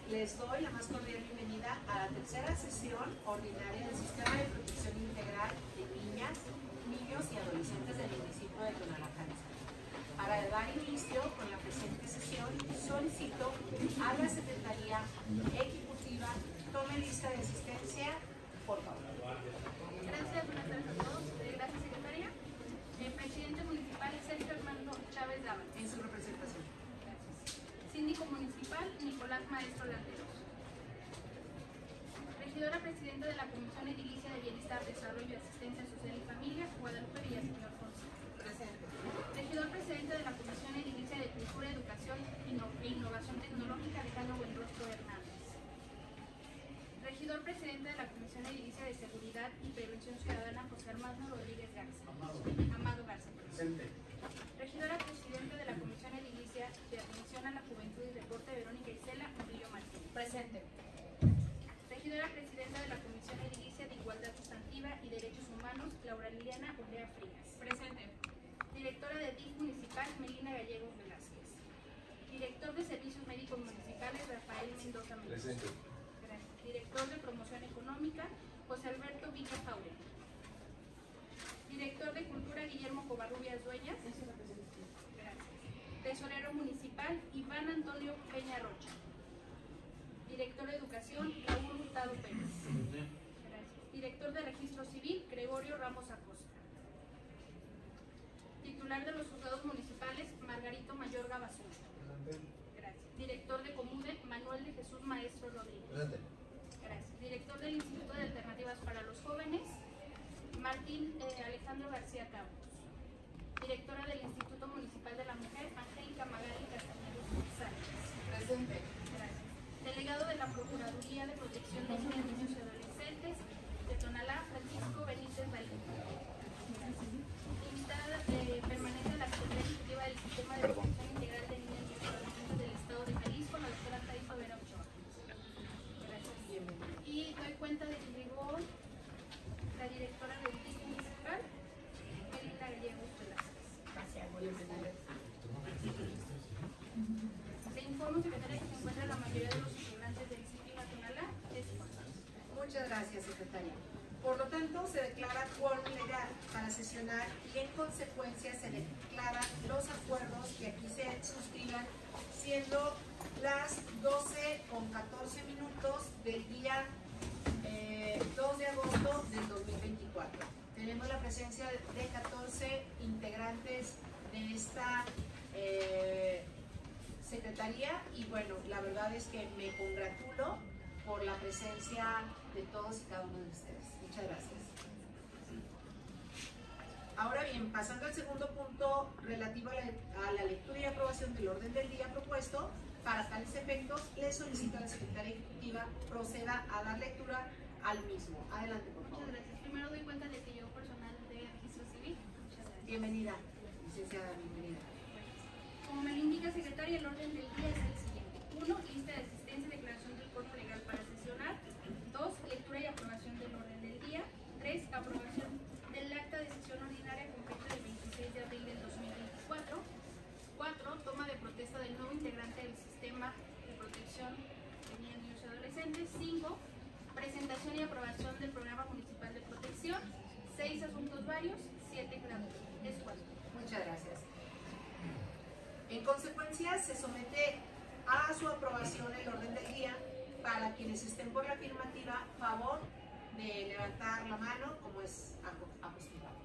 les doy la más cordial bienvenida a la tercera sesión ordinaria del Sistema de Protección Integral de Niñas, Niños y Adolescentes del municipio de Tonalá. Para dar inicio con la presente sesión, solicito a la Secretaría Ejecutiva tome lista de asistencia, por favor. Gracias, buenas tardes a todos. Gracias, secretaria. El presidente municipal Sergio Armando Chávez Dávila. En su representación. Gracias. Síndico municipal Nicolás Maestro Landeros. Regidora presidenta de la Comisión Edilicia de Bienestar, Desarrollo y Asistencia Social y Familia, Guadalupe Villaseñor Fonseca. Presente. Regidor presidente de la Comisión Edilicia de Cultura, Educación e Innovación Tecnológica, Alejandro Buenrostro Hernández. Regidor presidente de la Comisión Edilicia de Seguridad y Prevención Ciudadana, José Armando Rodríguez Garza. Amado Garza. Presente. Regidora presidente de la Comisión Edilicia de Atención a la Juventud y Deporte, Verónica Isela Murillo Martínez. Presente. Regidora presidenta de la Comisión Edilicia de Igualdad Sustantiva y Derechos Humanos, Laura Liliana Olea Frías. Presente. Directora de DIF Municipal, Melina Gallegos Velázquez. Director de Servicios Médicos Municipales, Rafael Mendoza Mendoza. Presente. Gracias. Director de Promoción Económica, José Alberto Villa Jauregui. Director de Cultura, Guillermo Covarrubias Dueñas. Gracias. Tesorero Municipal, Iván Antonio Peña Rocha. Director de Educación, Raúl Hurtado Pérez. Gracias. Director de Registro Civil, Gregorio Ramos Acosta. Titular de los juzgados municipales, Margarito Mayorga Basura. Gracias. Director de Comude, Manuel de Jesús Maestro Rodríguez. Presente. Gracias. Director del Instituto de Alternativas para los Jóvenes, Martín Alejandro García Campos. Directora del Instituto Municipal de la Mujer, Angélica Magali Castañeda Sánchez. Presente. Gracias. Delegado de la Procuraduría de Protección de Niños y Adolescentes de Tonalá, Francisco Benítez Valiente. Invitada permanente de la Secretaría Ejecutiva del Sistema de Protección Integral de Niños y Adolescentes del Estado de Jalisco, la doctora Taifa Vera Ochoa. Gracias. Y doy cuenta de que llegó la directora del DIF municipal, Melina Gallegos Velázquez. Gracias, bienvenida. Le informo, secretaria, que se encuentra la mayoría de los integrantes de disciplina Tonalá. Muchas gracias, secretaria. Por lo tanto, se declara quórum legal para sesionar y en consecuencia se declaran los acuerdos que aquí se suscriban, siendo las 12:14 del día 2 de agosto del 2024. Tenemos la presencia de 14 integrantes de esta secretaría y bueno, la verdad es que me congratulo por la presencia de todos y cada uno de ustedes. Muchas gracias. Ahora bien, pasando al segundo punto relativo a la lectura y aprobación del orden del día propuesto, para tales efectos, le solicito a la Secretaría Ejecutiva proceda a dar lectura al mismo. Adelante, por favor. Muchas gracias. Primero doy cuenta de que yo personal de registro civil. Muchas gracias. Bienvenida, licenciada, bienvenida. Como me lo indica, secretaria, el orden del día es el siguiente. 1. Lista de asistencia y declaración del quórum legal para sesionar. 2. Lectura y aprobación del orden del día. 3. Aprobación del acta de sesión ordinaria con fecha del 26 de abril del 2024. 4. Toma de protesta del nuevo integrante del sistema de protección de niños y adolescentes. 5. Presentación y aprobación del programa municipal de protección. 6. Asuntos varios. 7. gratuitos. Es cuatro. Muchas gracias. En consecuencia, se somete a su aprobación el orden del día. Para quienes estén por la afirmativa, favor de levantar la mano, como es acostumbrado.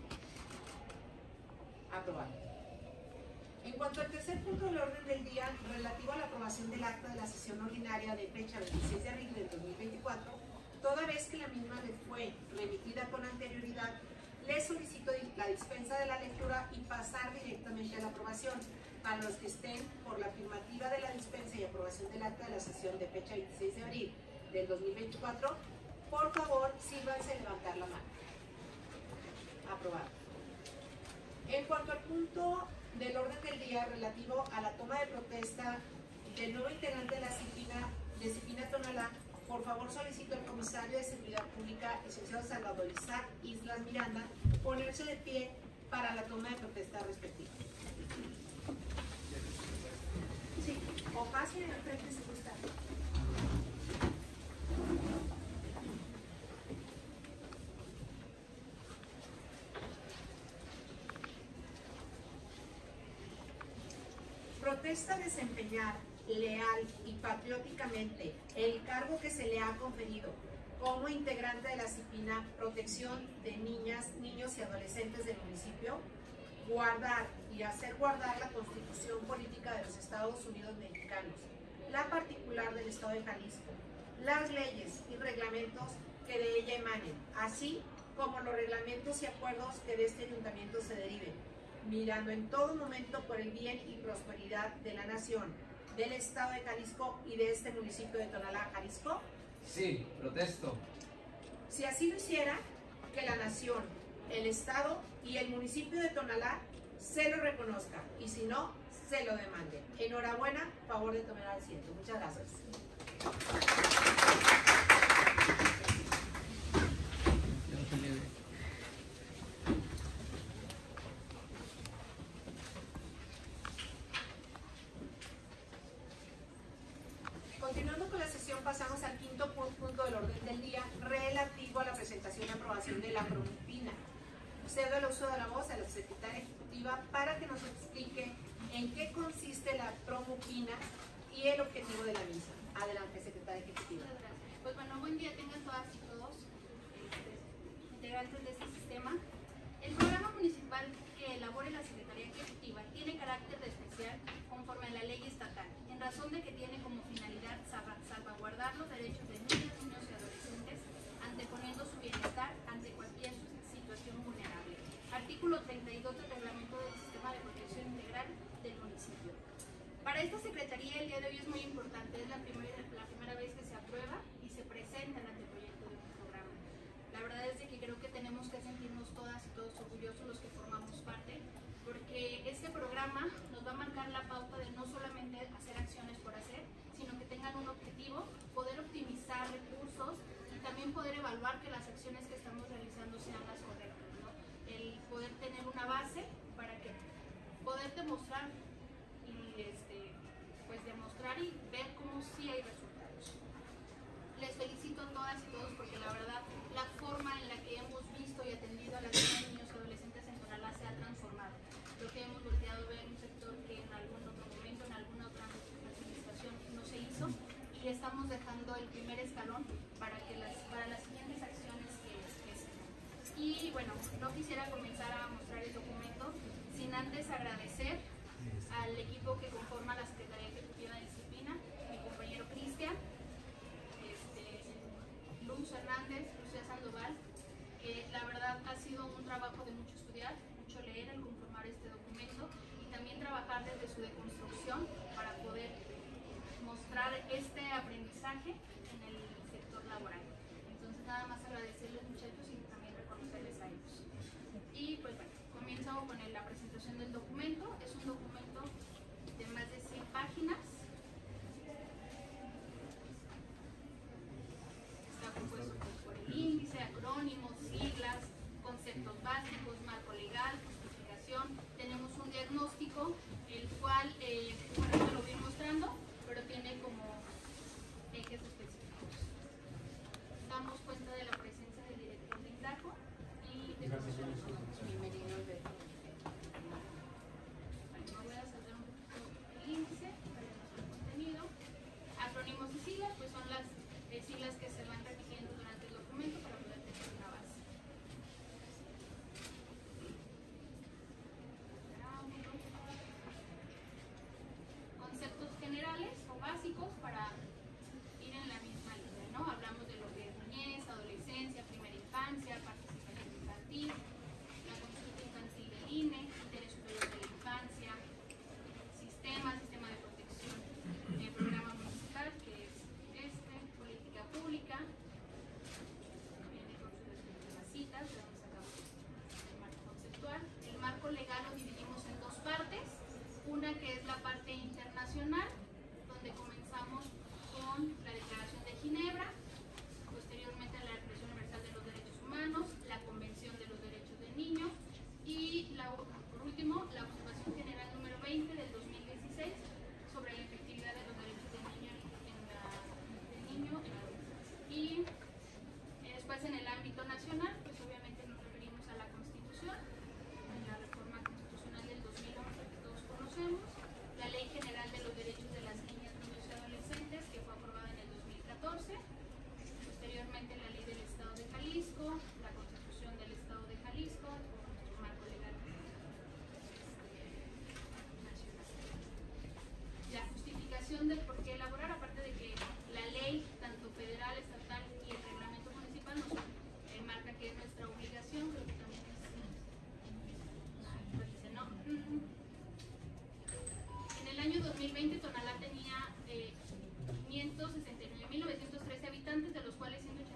Aprobado. En cuanto al tercer punto del orden del día, relativo a la aprobación del acta de la sesión ordinaria de fecha 26 de abril del 2024, toda vez que la misma le fue remitida con anterioridad, le solicito la dispensa de la lectura y pasar directamente a la aprobación. Para los que estén por la afirmativa de la dispensa y aprobación del acta de la sesión de fecha 26 de abril del 2024, por favor, sírvanse levantar la mano. Aprobado. En cuanto al punto del orden del día relativo a la toma de protesta del nuevo integrante de la disciplina Tonalá, por favor solicito al comisario de Seguridad Pública, licenciado Salvador Islas Miranda, ponerse de pie para la toma de protesta respectiva. Sí, o pase al frente si gusta. protesta desempeñar leal y patrióticamente el cargo que se le ha conferido como integrante de la CIPINA Protección de Niñas, Niños y Adolescentes del municipio, guardar y hacer guardar la Constitución Política de los Estados Unidos Mexicanos, la particular del Estado de Jalisco, las leyes y reglamentos que de ella emanen, así como los reglamentos y acuerdos que de este ayuntamiento se deriven, mirando en todo momento por el bien y prosperidad de la nación, del Estado de Jalisco y de este municipio de Tonalá, Jalisco. Sí, protesto. Si así lo hiciera, que la nación, el Estado y el municipio de Tonalá se lo reconozca, y si no, se lo demande. Enhorabuena, favor de tomar asiento. Muchas gracias. Continuando con la sesión, pasamos al quinto punto del orden del día, relativo a la presentación y aprobación de la Promupina. Cedo el uso de la voz a la secretaria ejecutiva para que nos explique en qué consiste la Promupina y el objetivo de la misma. Adelante, secretaria ejecutiva. Muchas gracias. Pues bueno, buen día tengan todas y todos integrantes de este sistema. El programa municipal que elabore la Secretaría Ejecutiva tiene carácter de especial conforme a la ley estatal, en razón de que tiene como finalidad salvaguardar los derechos de niñas, niños y adolescentes, anteponiendo su bienestar ante cualquier situación vulnerable. Artículo 32 del Reglamento del Sistema de Protección Integral del municipio. Para esta Secretaría el día de hoy es muy importante, es la primera vez que se aprueba y se presenta el anteproyecto de un programa. La verdad es de que creo que tenemos que sentirnos todas y todos orgullosos los que formamos parte, porque este programa nos va a marcar la pauta de no solamente hacer acciones por hacer, sino que tengan un objetivo, poder optimizar recursos y también poder evaluar que las acciones que estamos realizando sean las correctas, ¿no? El poder tener una base para que poder demostrar y pues demostrar y ver cómo sí hay resultados. Les felicito a todas y todos porque la verdad la forma en la que hemos visto y atendido a las niñas, niños y adolescentes en Tonalá se ha transformado. Creo que hemos volteado a ver un sector que en algún otro momento, en alguna otra administración no se hizo, y estamos dejando el primer escalón para las siguientes acciones que se den. Y bueno, no quisiera comenzar a mostrar el documento sin antes agradecer al equipo que conforma la Secretaría Ejecutiva de Disciplina, mi compañero Cristian, Luz Hernández, Lucía Sandoval. La verdad ha sido un trabajo de mucho estudiar, mucho leer al conformar este documento y también trabajar desde su deconstrucción para poder mostrar este aprendizaje en el sector laboral. Entonces nada más agradecerles, muchachos, y también reconocerles a ellos. Y pues bueno, comienzo con la presentación del documento. Es un documento de más de 100 páginas. Está compuesto por el índice, acrónimos, siglas, conceptos básicos, marco legal, justificación. Tenemos un diagnóstico, el cual, bueno, te lo voy mostrando, pero tiene como ejes específicos. Damos cuenta de la presencia del director de INDACO y de profesores. Bienvenido. razón de por qué elaborar, aparte de que la ley, tanto federal, estatal y el reglamento municipal nos marca que es nuestra obligación, creo que también lo dice, ¿no? En el año 2020 Tonalá tenía 569.913 habitantes, de los cuales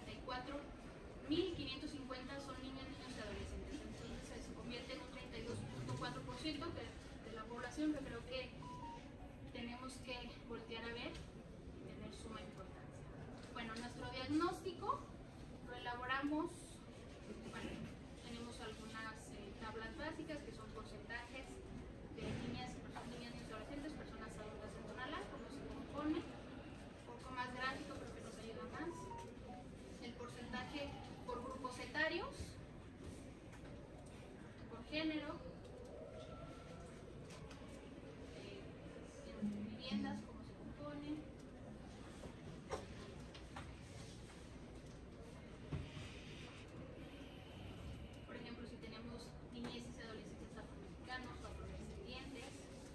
184.550 son niñas, niños y adolescentes. Entonces se convierte en un 32.4% de la población, que creo que tenemos que voltear a ver y tener suma importancia. Bueno, nuestro diagnóstico lo elaboramos, bueno, tenemos algunas tablas básicas que son porcentajes de niñas, niños y adolescentes, personas adultas en Tonalá, cómo se compone, un poco más gráfico, pero que nos ayuda más. El porcentaje por grupos etarios, por género, en viviendas, cómo se compone. Por ejemplo, si tenemos niñeces y adolescentes afromexicanos o afrodescendientes.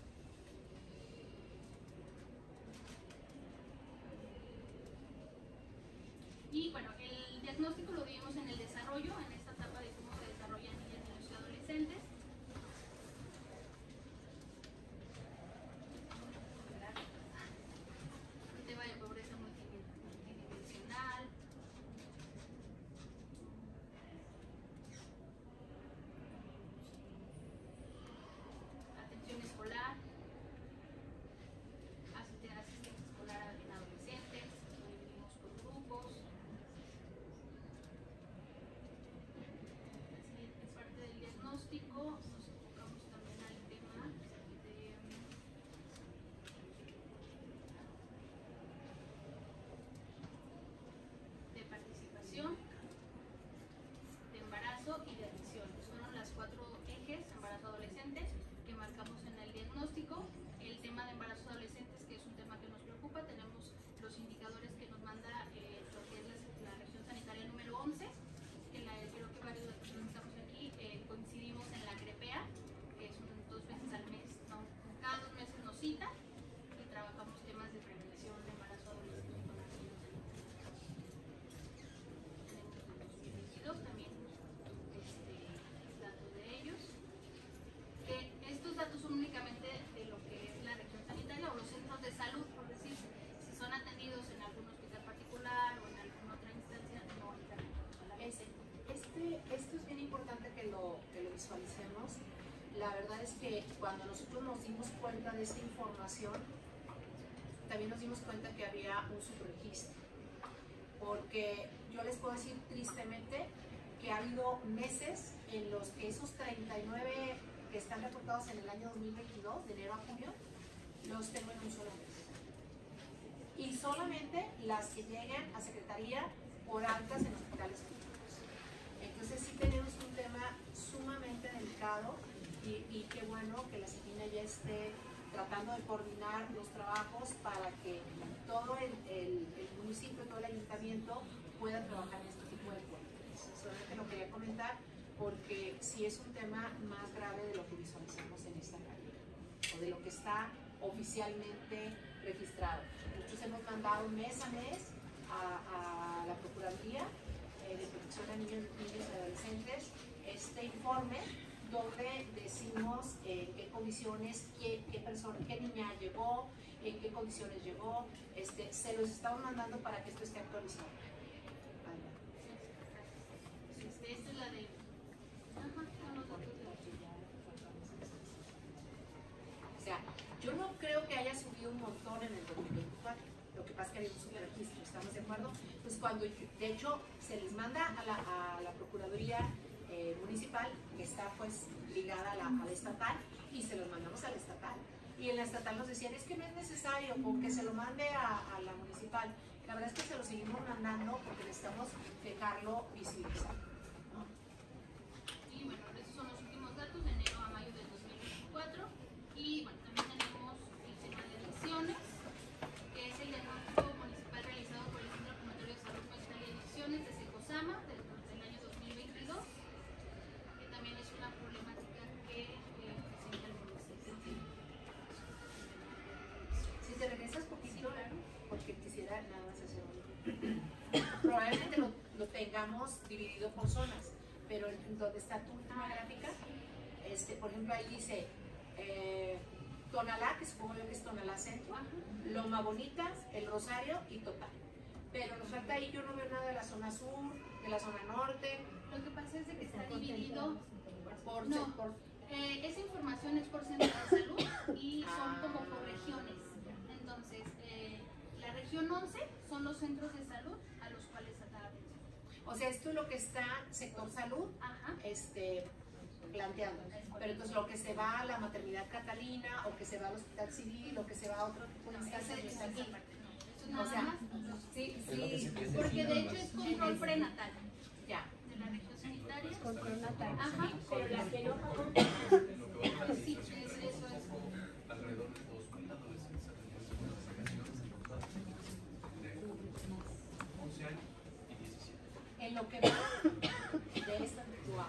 Y bueno, el diagnóstico lo vimos en el desarrollo, en esta etapa de cómo se desarrollan niñas, niños y adolescentes. El tema de pobreza multidimensional. Atención escolar. Asistencia escolar en adolescentes. Lo dividimos por grupos. En parte del diagnóstico nos enfocamos también al tema de participación, de embarazo y de adicción. Fueron las 4 ejes, embarazo adolescente, que marcamos en el diagnóstico. El tema de embarazo adolescentes, que es un tema que nos preocupa, tenemos los indicadores que nos manda lo que es la región sanitaria número 11, creo que varios de los que estamos aquí coincidimos en la CREPEA, que es 2 veces al mes, no, cada 2 meses nos cita y trabajamos temas de prevención de embarazo adolescente con las niñas. Tenemos el 2022 también datos de ellos. Estos datos son únicamente de lo que es la región sanitaria o los centros de salud, por decir, si son atendidos en algún hospital particular o en alguna otra instancia, no entran solamente. Esto es bien importante que lo visualicemos. La verdad es que cuando nosotros nos dimos cuenta de esta información, también nos dimos cuenta que había un subregistro. Porque yo les puedo decir tristemente que ha habido meses en los que esos 39 que están reportados en el año 2022, de enero a junio, los tengo en un solo mes. Y solamente las que lleguen a Secretaría por altas en hospitales públicos. Entonces sí tenemos un tema sumamente delicado y qué bueno que la CEPINA ya esté tratando de coordinar los trabajos para que todo el municipio, todo el ayuntamiento pueda trabajar en este tipo de cuestiones. Solamente lo quería comentar porque sí es un tema más grave de lo que visualizamos en esta carrera o de lo que está oficialmente registrado. Nosotros hemos mandado mes a mes a la Procuraduría de Protección a Niños, Niños y Adolescentes este informe donde decimos en qué condiciones, qué persona, qué niña llegó, en qué condiciones llegó, se los estamos mandando para que esto esté actualizado. Esta es la de... O sea, yo no creo que haya subido un montón en el 2024. Lo que pasa es que hay un subregistro, ¿estamos de acuerdo? Pues cuando, de hecho, se les manda a la Procuraduría Municipal, que está pues ligada a la estatal, y se los mandamos a la estatal. Y en la estatal nos decían, es que no es necesario, o que se lo mande a la municipal. La verdad es que se lo seguimos mandando porque necesitamos dejarlo visibilizado, ¿no? Y bueno, esos son los últimos datos de enero a mayo del 2024. Y bueno, también tenemos el tema de adicciones, que es el diagnóstico municipal realizado por el Centro Promotorio de Salud Mental y Adicciones de Secosama del año 2022, que también es una problemática que presenta el municipio. Si te regresas poquito probablemente lo tengamos dividido por zonas, pero en donde está tu última gráfica, por ejemplo, ahí dice Tonalá, que supongo yo que es Tonalá Centro, Loma Bonita, El Rosario y Total. Pero nos falta ahí, yo no veo nada de la zona sur, de la zona norte. Lo que pasa es de que está dividido por esa información es por centro de salud y son como por regiones. Entonces, la región 11 son los centros de salud a los cuales se da atención. O sea, esto es lo que está sector salud, planteando. Pero entonces lo que se va a la maternidad Catalina, o que se va al hospital civil, o que se va a otro tipo de instancias, no está aquí. O sea, sí, porque de hecho es control prenatal. Ya. De la región sanitaria. Control natal. Ajá. Pero las que no pagó. Sí, eso es. Alrededor de 2.000 adolescentes atendidos en las vacaciones en total de 11 años y 17. En lo que va de esta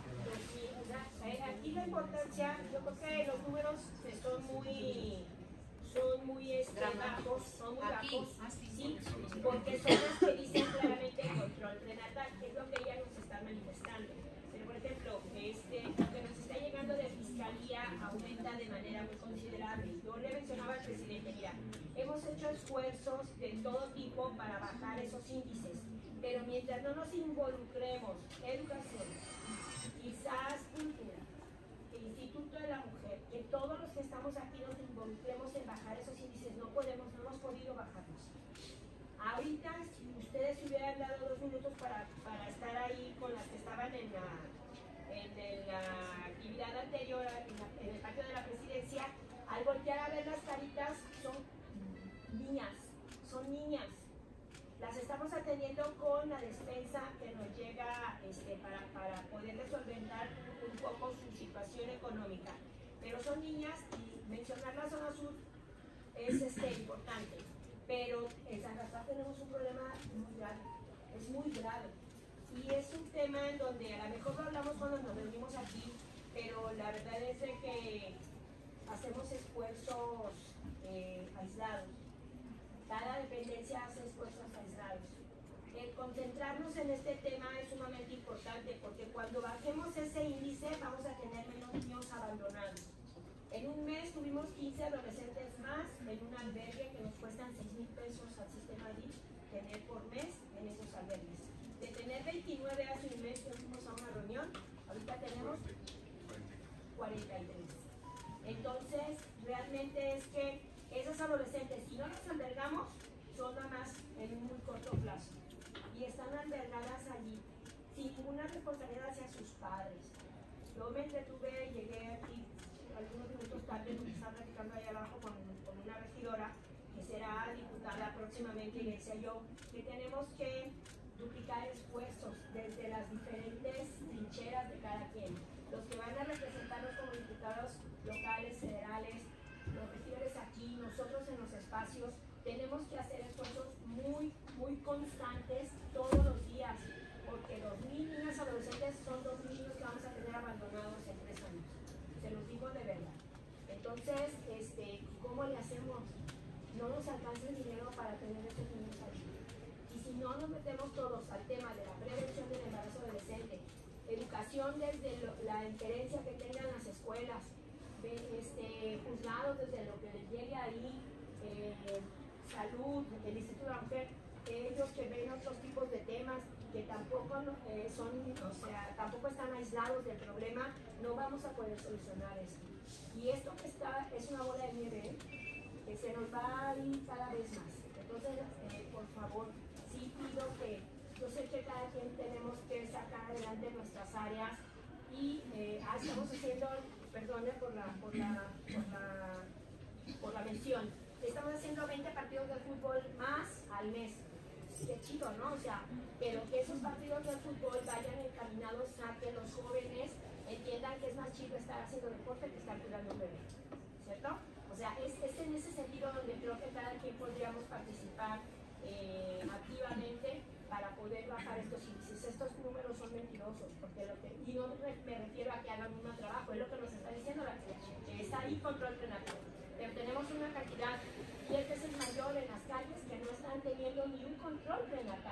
Aquí la importancia, yo creo que los números son muy bajos, son muy bajos, sí, porque son las que dicen claramente control prenatal, que es lo que ella nos está manifestando. Pero por ejemplo, lo que nos está llegando de fiscalía aumenta de manera muy considerable. Yo le mencionaba al presidente, mira, hemos hecho esfuerzos de todo tipo para bajar esos índices, pero mientras no nos involucremos, educación, quizás cultura, el Instituto de la Mujer, que todos los que estamos aquí nos involucremos en bajar esos índices, no hemos podido bajarlos. Ahorita, si ustedes hubieran dado 2 minutos para estar ahí con las que estaban en la actividad anterior, en el patio de la presidencia, al voltear a ver las caritas, son niñas. Las estamos atendiendo con la despensa que nos llega para poder solventar un poco su situación económica. Pero son niñas y mencionar la zona sur es importante. Pero en San Gaspar tenemos un problema muy grave, es muy grave. Y es un tema en donde a lo mejor lo hablamos cuando nos reunimos aquí, pero la verdad es de que hacemos esfuerzos aislados. Cada dependencia hace esfuerzos aislados. El concentrarnos en este tema es sumamente importante porque cuando bajemos ese índice vamos a tener menos niños abandonados. En un mes tuvimos 15 adolescentes más en un albergue que nos cuestan 6,000 pesos al sistema DIF tener por mes en esos albergues. De tener 29 hace un mes que fuimos a una reunión, ahorita tenemos 43. Entonces, realmente es que esas adolescentes, si no las albergamos, son nada más en un muy corto plazo. Y están albergadas allí, sin ninguna responsabilidad hacia sus padres. Yo me entretuve, llegué aquí algunos minutos tarde porque estaba platicando ahí abajo con una regidora que será diputada próximamente y le decía yo que tenemos que duplicar esfuerzos desde las diferentes trincheras de cada quien. Los que van a representarnos como diputados locales, federales, los regidores aquí, nosotros en los espacios, tenemos que hacer esfuerzos muy constantes todos los días, porque 2,000 niñas adolescentes son 2,000 niños que vamos a tener abandonados en 3 años. Se los digo de verdad. Entonces, ¿cómo le hacemos? No nos alcanza el dinero para tener estos niños allí. Y si no nos metemos todos al tema de la prevención del embarazo adolescente, educación desde la injerencia que tengan las escuelas, juzgados desde lo que les llegue ahí, salud, el Instituto de la Mujer, ellos que ven otros tipos de temas que tampoco tampoco están aislados del problema, no vamos a poder solucionar eso. Y esto que está es una bola de nieve que se nos va a ir cada vez más. Entonces, por favor, sí pido que, yo sé que cada quien tenemos que sacar adelante nuestras áreas y estamos haciendo, perdone por la mención, estamos haciendo 20 partidos de fútbol más al mes. Qué chido, ¿no? O sea, pero que esos partidos de fútbol vayan encaminados a que los jóvenes entiendan que es más chido estar haciendo deporte que estar cuidando un bebé, ¿cierto? O sea, es en ese sentido donde creo que cada quien podríamos participar activamente para poder bajar estos índices. Estos números son mentirosos, porque y no me refiero a que hagan un mal trabajo, es lo que nos está diciendo la que está ahí control prenatal. Pero tenemos una cantidad 10 veces mayor en las calles que no están teniendo ni un control prenatal.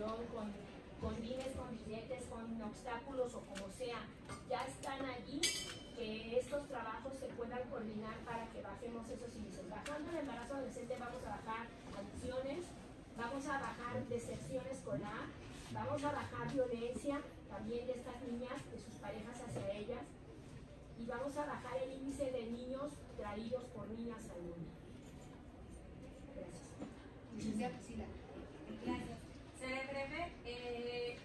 atención, con dimes, con billetes, con obstáculos o como sea, ya están allí, que estos trabajos se puedan coordinar para que bajemos esos índices. Bajando el embarazo adolescente vamos a bajar adicciones, vamos a bajar deserción escolar, vamos a bajar violencia también de estas niñas, de sus parejas hacia ellas, y vamos a bajar el índice de niños traídos por niñas al mundo. Gracias. Licenciada Priscila. Gracias. Seré breve.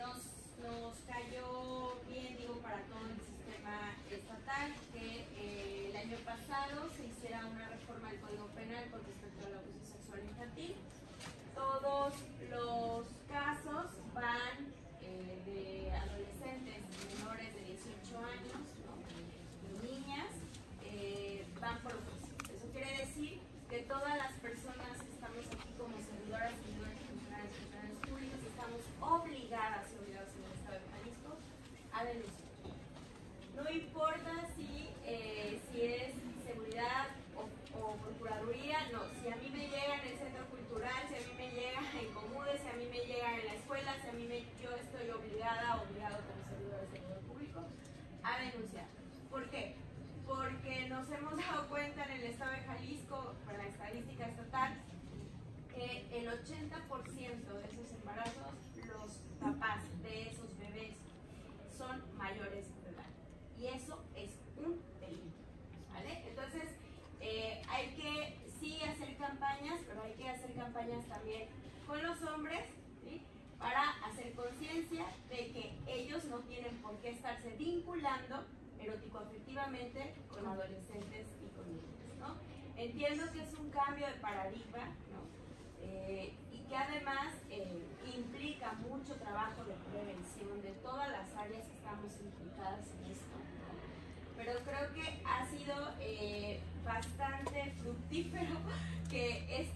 Nos cayó bien, digo, para todo el sistema estatal que el año pasado se hiciera una reforma del Código Penal con respecto al abuso sexual infantil. Todos los casos van de adolescentes menores de 18 años, ¿no? Y niñas, van por oficio. Eso quiere decir que todas las personas que estamos aquí como servidoras, servidores, funcionarios públicos, estamos obligadas en el Estado de Jalisco a denunciar. No importa si es seguridad o procuraduría, no. Si a mí me llega en el centro cultural, si a mí me llega en Comude, si a mí me llega en la escuela, si a mí yo estoy obligado como servidor público a denunciar. ¿Por qué? Porque nos hemos dado cuenta en el Estado de Jalisco, con la estadística estatal, que el 80% de esos embarazos, los papás de esos bebés son mayores de edad. Y eso es un delito, ¿vale? Entonces, hay que sí hacer campañas, pero hay que hacer campañas también con los hombres, ¿sí? Para hacer conciencia de que ellos no tienen por qué estarse vinculando erótico-afectivamente con adolescentes y con niños, ¿no? Entiendo que es un cambio de paradigma, ¿no? Y que además implica mucho trabajo de prevención de todas las áreas que estamos implicadas en esto, ¿no? Pero creo que ha sido bastante fructífero que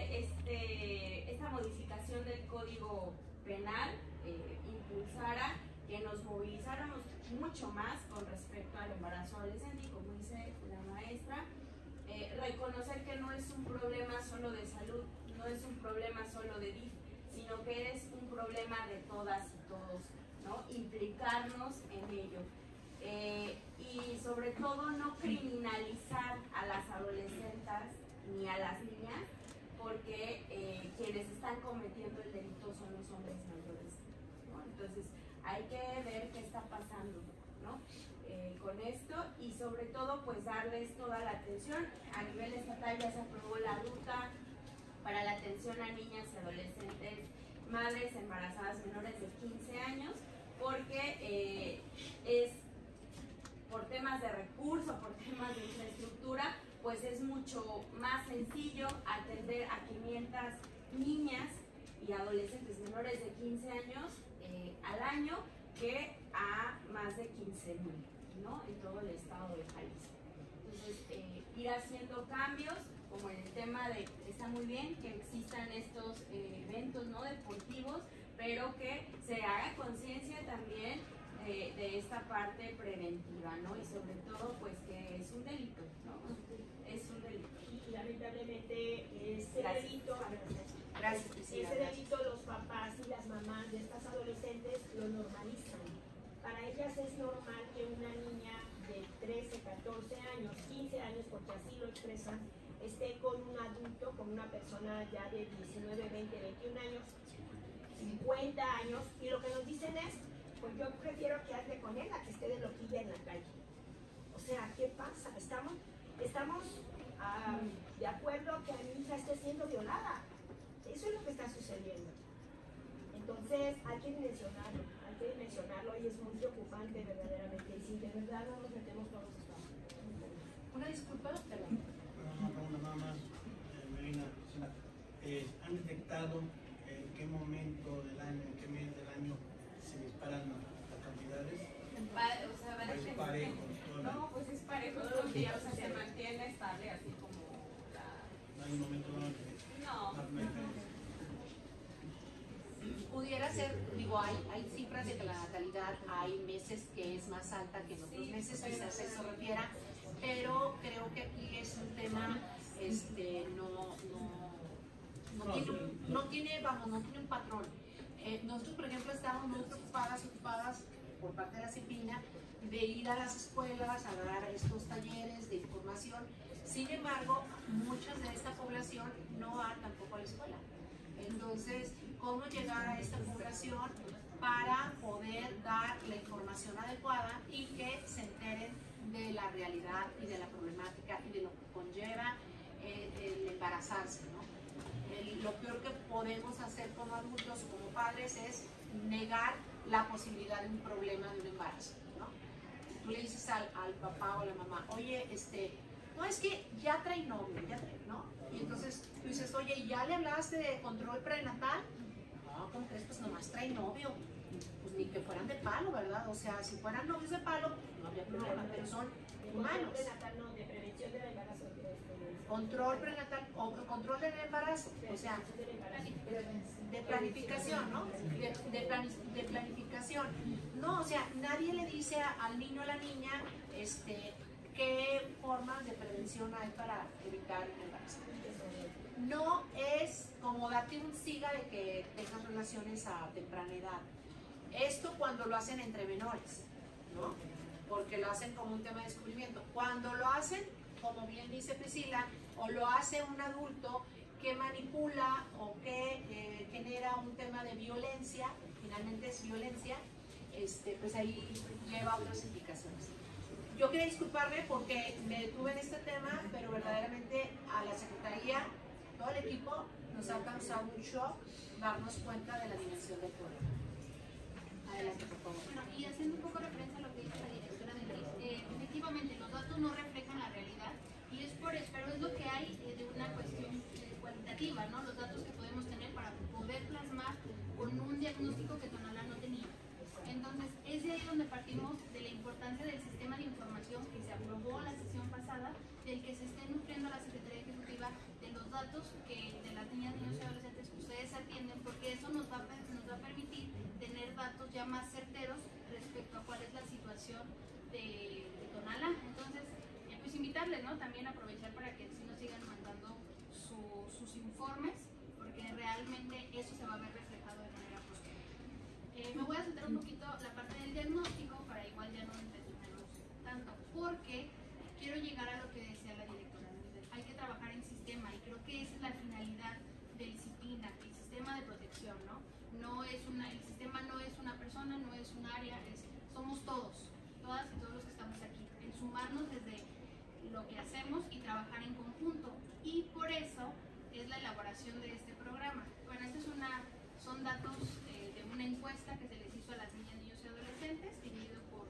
esta modificación del Código Penal impulsara que nos movilizáramos mucho más con respecto al embarazo adolescente y, como dice la maestra, reconocer que no es un problema solo de salud, no es un problema solo de DIF, sino que es un problema de todas y todos, ¿no? Implicarnos en ello. Y sobre todo no criminalizar a las adolescentes ni a las niñas, porque quienes están cometiendo el delito son los hombres mayores, ¿no? Entonces hay que ver qué está pasando, ¿no? Con esto, y sobre todo pues darles toda la atención. A nivel estatal ya se aprobó la ruta para la atención a niñas y adolescentes, madres embarazadas menores de 15 años, porque es por temas de recursos, por temas de infraestructura, pues es mucho más sencillo atender a 500 niñas y adolescentes menores de 15 años al año que a más de 15,000, ¿no? En todo el estado de Jalisco. Entonces, ir haciendo cambios, como en el tema de, está muy bien que existan estos eventos, ¿no? Deportivos, pero que se haga conciencia también de esta parte preventiva, ¿no? Y sobre todo, pues que es un delito, ¿no? Es un delito. Y lamentablemente ese delito, ese delito los papás y las mamás de estas adolescentes lo normalizan. Para ellas es normal que una niña de 13, 14 años, 15 años, porque así lo expresan, esté con un adulto, con una persona ya de 19, 20, 21 años, 50 años, y lo que nos dicen es, pues yo prefiero que ande con él a que esté de loquilla en la calle. O sea, ¿qué pasa? Estamos de acuerdo que a mi hija esté siendo violada. Eso es lo que está sucediendo. Entonces hay que dimensionarlo y es muy preocupante verdaderamente. Y si de verdad no nos metemos todos estos. Una disculpa, perdón. Nada más, Melina, ¿han detectado en qué momento del año, en qué mes del año se disparan las cantidades? O sea, va a ¿Es parejo? No, pues es parejo todos los días, o sea, se mantiene estable así como la... ¿No hay un momento donde No. Pudiera ser, digo, hay cifras de que la natalidad, hay meses que es más alta que en otros meses, quizás a eso refiera, pero creo que aquí es un tema, no tiene un patrón. Nosotros, por ejemplo, estamos muy ocupadas por parte de la CIPINA de ir a las escuelas a dar estos talleres de información. Sin embargo, muchas de esta población no van tampoco a la escuela. Entonces, ¿cómo llegar a esta población para poder dar la información adecuada y que se enteren de la realidad y de la problemática y de lo que conlleva el embarazarse, ¿no? Lo peor que podemos hacer como adultos, como padres, es negar la posibilidad de un problema de un embarazo, ¿no? Tú le dices al papá o a la mamá, oye, no, es que ya trae novio, ¿no? Y entonces tú dices, oye, ¿ya le hablaste de control prenatal? No, ¿cómo crees? Pues nomás trae novio. Pues ni que fueran de palo, ¿verdad? O sea, si fueran novios de palo, no habría problema, pero son humanos. Control prenatal, no, de prevención del embarazo. Control prenatal o control del embarazo, o sea, de planificación, ¿no? De planificación. No, o sea, nadie le dice al niño o a la niña qué formas de prevención hay para evitar el embarazo. No es como darte un siga de que tengas relaciones a temprana edad. Esto cuando lo hacen entre menores, ¿no? Porque lo hacen como un tema de descubrimiento. Cuando lo hacen, como bien dice Priscila, o lo hace un adulto que manipula o que genera un tema de violencia, finalmente es violencia, pues ahí lleva otras implicaciones. Yo quería disculparme porque me detuve en este tema, pero verdaderamente a la Secretaría, todo el equipo, nos ha causado un shock darnos cuenta de la dimensión del problema. Adelante, por favor. Bueno, y haciendo un poco referencia a lo que dice la directora del RIS, efectivamente los datos no reflejan la realidad y es por eso, pero es lo que hay de una cuestión cualitativa, ¿no? Los datos que podemos tener para poder plasmar con un diagnóstico que Tonalá no tenía. Entonces, es de ahí donde partimos de la importancia del sistema de información que se aprobó la sesión pasada, del que se esté nutriendo la Secretaría Ejecutiva de los datos que de las niñas, niños y adolescentes que ustedes atienden, porque eso nos va a permitir tener datos ya más certeros respecto a cuál es la situación de Tonalá. Entonces, pues invitarles, ¿no? También aprovechar para que sí nos sigan mandando sus informes, porque realmente eso se va a ver reflejado de manera posterior. Me voy a centrar un poquito la parte del diagnóstico para igual ya no entretenernos tanto, porque quiero llegar a lo que decía la directora. Hay que trabajar en sistema y creo que esa es la finalidad del CIPINA, el sistema de protección, ¿no? El sistema no es una persona, no es un área, somos todos, todas y todos los que estamos aquí, en sumarnos desde lo que hacemos y trabajar en conjunto, y por eso es la elaboración de este programa. Bueno, son datos de una encuesta que se les hizo a las niñas, niños y adolescentes, dividido por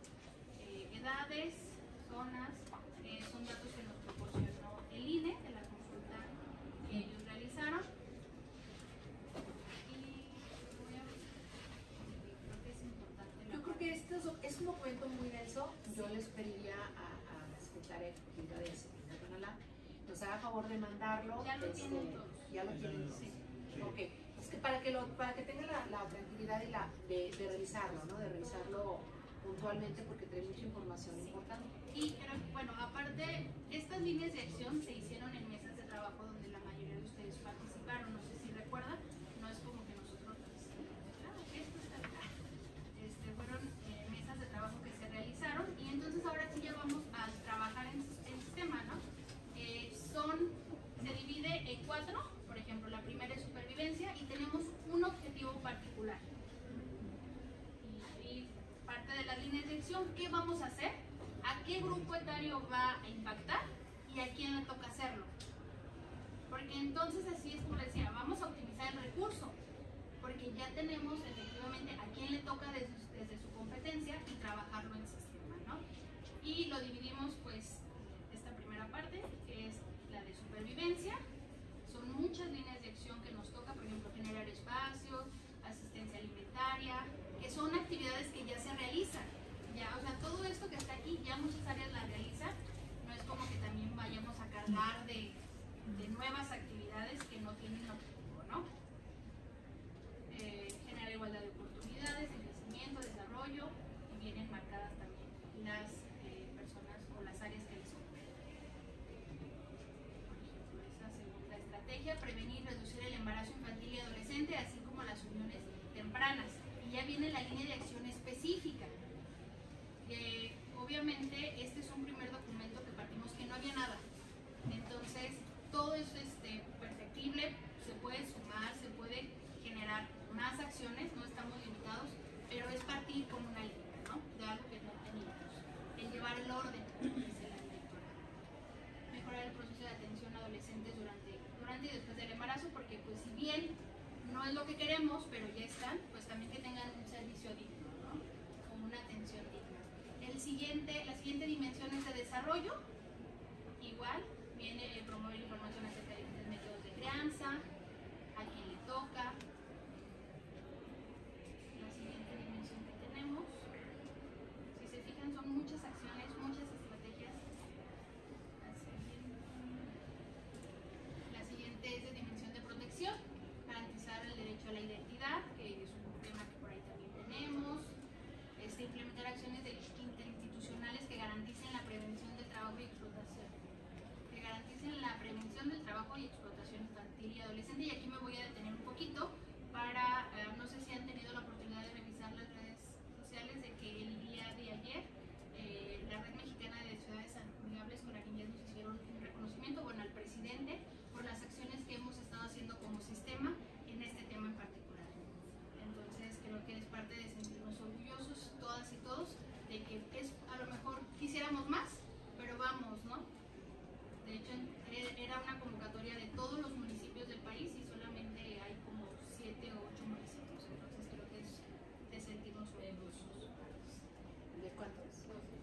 edades, zonas, son datos que nos proporcionó el INE de la consulta que ellos realizaron. Yo creo que este es un documento muy denso. Yo les pediría a la secretaria ejecutiva de CIPINA Tonalá nos haga favor de mandarlo. Ya lo tienen todos. Ya lo tienen, sí. Ok. Es que para que tengan la tranquilidad de revisarlo, ¿no? De revisarlo puntualmente porque trae mucha información importante. Y creo que, bueno, aparte, estas líneas de acción se hicieron en mesas de trabajo donde la mayoría de ustedes participaron. No sé si recuerdan, no es como que nosotros fueron mesas de trabajo que se realizaron, y entonces ahora sí ya vamos a trabajar en sistema, ¿no? Se divide en 4, por ejemplo, la primera es supervivencia y tenemos un objetivo particular. Y parte de las líneas de acción, ¿qué vamos a hacer? ¿A qué grupo etario va a impactar? ¿Y a quién le toca hacerlo? Porque entonces así es como decía, vamos a optimizar el recurso, porque ya tenemos efectivamente a quién le toca desde su competencia y trabajarlo en sistema, ¿no? Y lo dividimos, pues, esta primera parte, que es la de supervivencia. Son muchas líneas de acción que nos toca, por ejemplo, generar espacios, asistencia alimentaria, que son actividades que ya se realizan. Ya, o sea, todo esto que está aquí, ya muchas áreas la realizan. No es como que también vayamos a cargar de nuevas actividades que no tienen objetivo, ¿no? Generar igualdad de oportunidades, el crecimiento, desarrollo, y vienen marcadas también las personas o las áreas que les competen. Por ejemplo, esa segunda estrategia, prevenir y reducir el embarazo infantil y adolescente, así como las uniones tempranas. ya viene la línea de acción específica. Obviamente este es un primer documento que partimos que no había nada. Entonces todo es perfectible, se puede sumar, se puede generar más acciones, no estamos limitados, pero es partir con una línea, ¿no? De algo que no teníamos. El llevar el orden, dice la directora. Mejorar el proceso de atención a adolescentes durante y después del embarazo, porque pues si bien no es lo que queremos, pero ya están, pues también que tengan un servicio digno, ¿no? Con una atención digna. La siguiente dimensión es de desarrollo. Igual, viene promover información acerca de diferentes métodos de crianza, a quien le toca. La siguiente dimensión que tenemos, si se fijan, son muchas acciones, muchas estrategias. La siguiente es de dimensión de protección, garantizar el derecho a la identidad, que es un tema que por ahí también tenemos. Implementar acciones interinstitucionales que garanticen la prevención del trabajo y explotación. Que garanticen la prevención del trabajo y explotación infantil y adolescente. Y aquí me voy a detener un poquito para, no sé si han tenido la oportunidad de revisar las redes sociales, de que el día de ayer la Red Mexicana de Ciudades Amigables con la Niñez nos hicieron un reconocimiento, bueno, al presidente, por las acciones que hemos estado haciendo como sistema en este tema en particular. Entonces creo que es parte de sentirnos orgullosos todas y todos de que a lo mejor quisiéramos más, pero vamos, ¿no? De hecho era una convocatoria de todos los municipios del país y solamente hay como 7 o 8 municipios, entonces creo que es de sentirnos orgullosos. ¿De cuántos?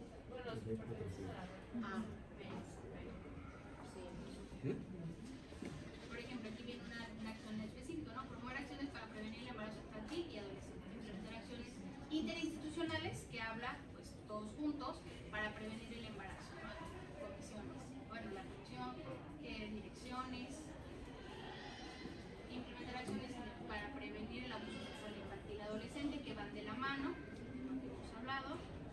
Sí. Por ejemplo, aquí viene una acción específica, ¿no? Promover acciones para prevenir el embarazo infantil y adolescente. Implementar acciones interinstitucionales que habla, pues, todos juntos para prevenir el embarazo, ¿no? Comisiones, bueno, la comisión, direcciones. Implementar acciones para prevenir el abuso sexual infantil y adolescente, que van de la mano, de lo que hemos hablado.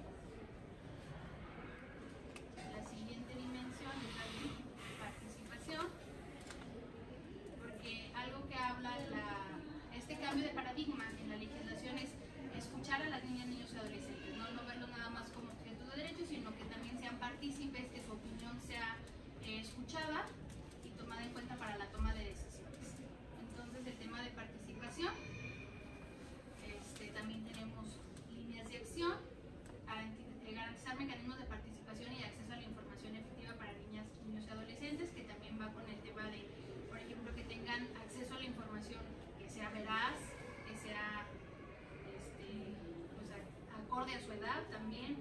La siguiente dimensión es la de participación, porque algo que habla este cambio de paradigma en la legislación es escuchar a las niñas, niños y adolescentes, no verlo nada más como objetos de derechos, sino que también sean partícipes, que su opinión sea escuchada y tomada en cuenta para la toma de decisiones. Entonces, el tema de participación, también tenemos líneas de acción, garantizar mecanismos de participación y acceso a la información efectiva para niñas, niños y adolescentes, que también va con el tema de, por ejemplo, que tengan acceso a la información que sea veraz, que sea pues, acorde a su edad también.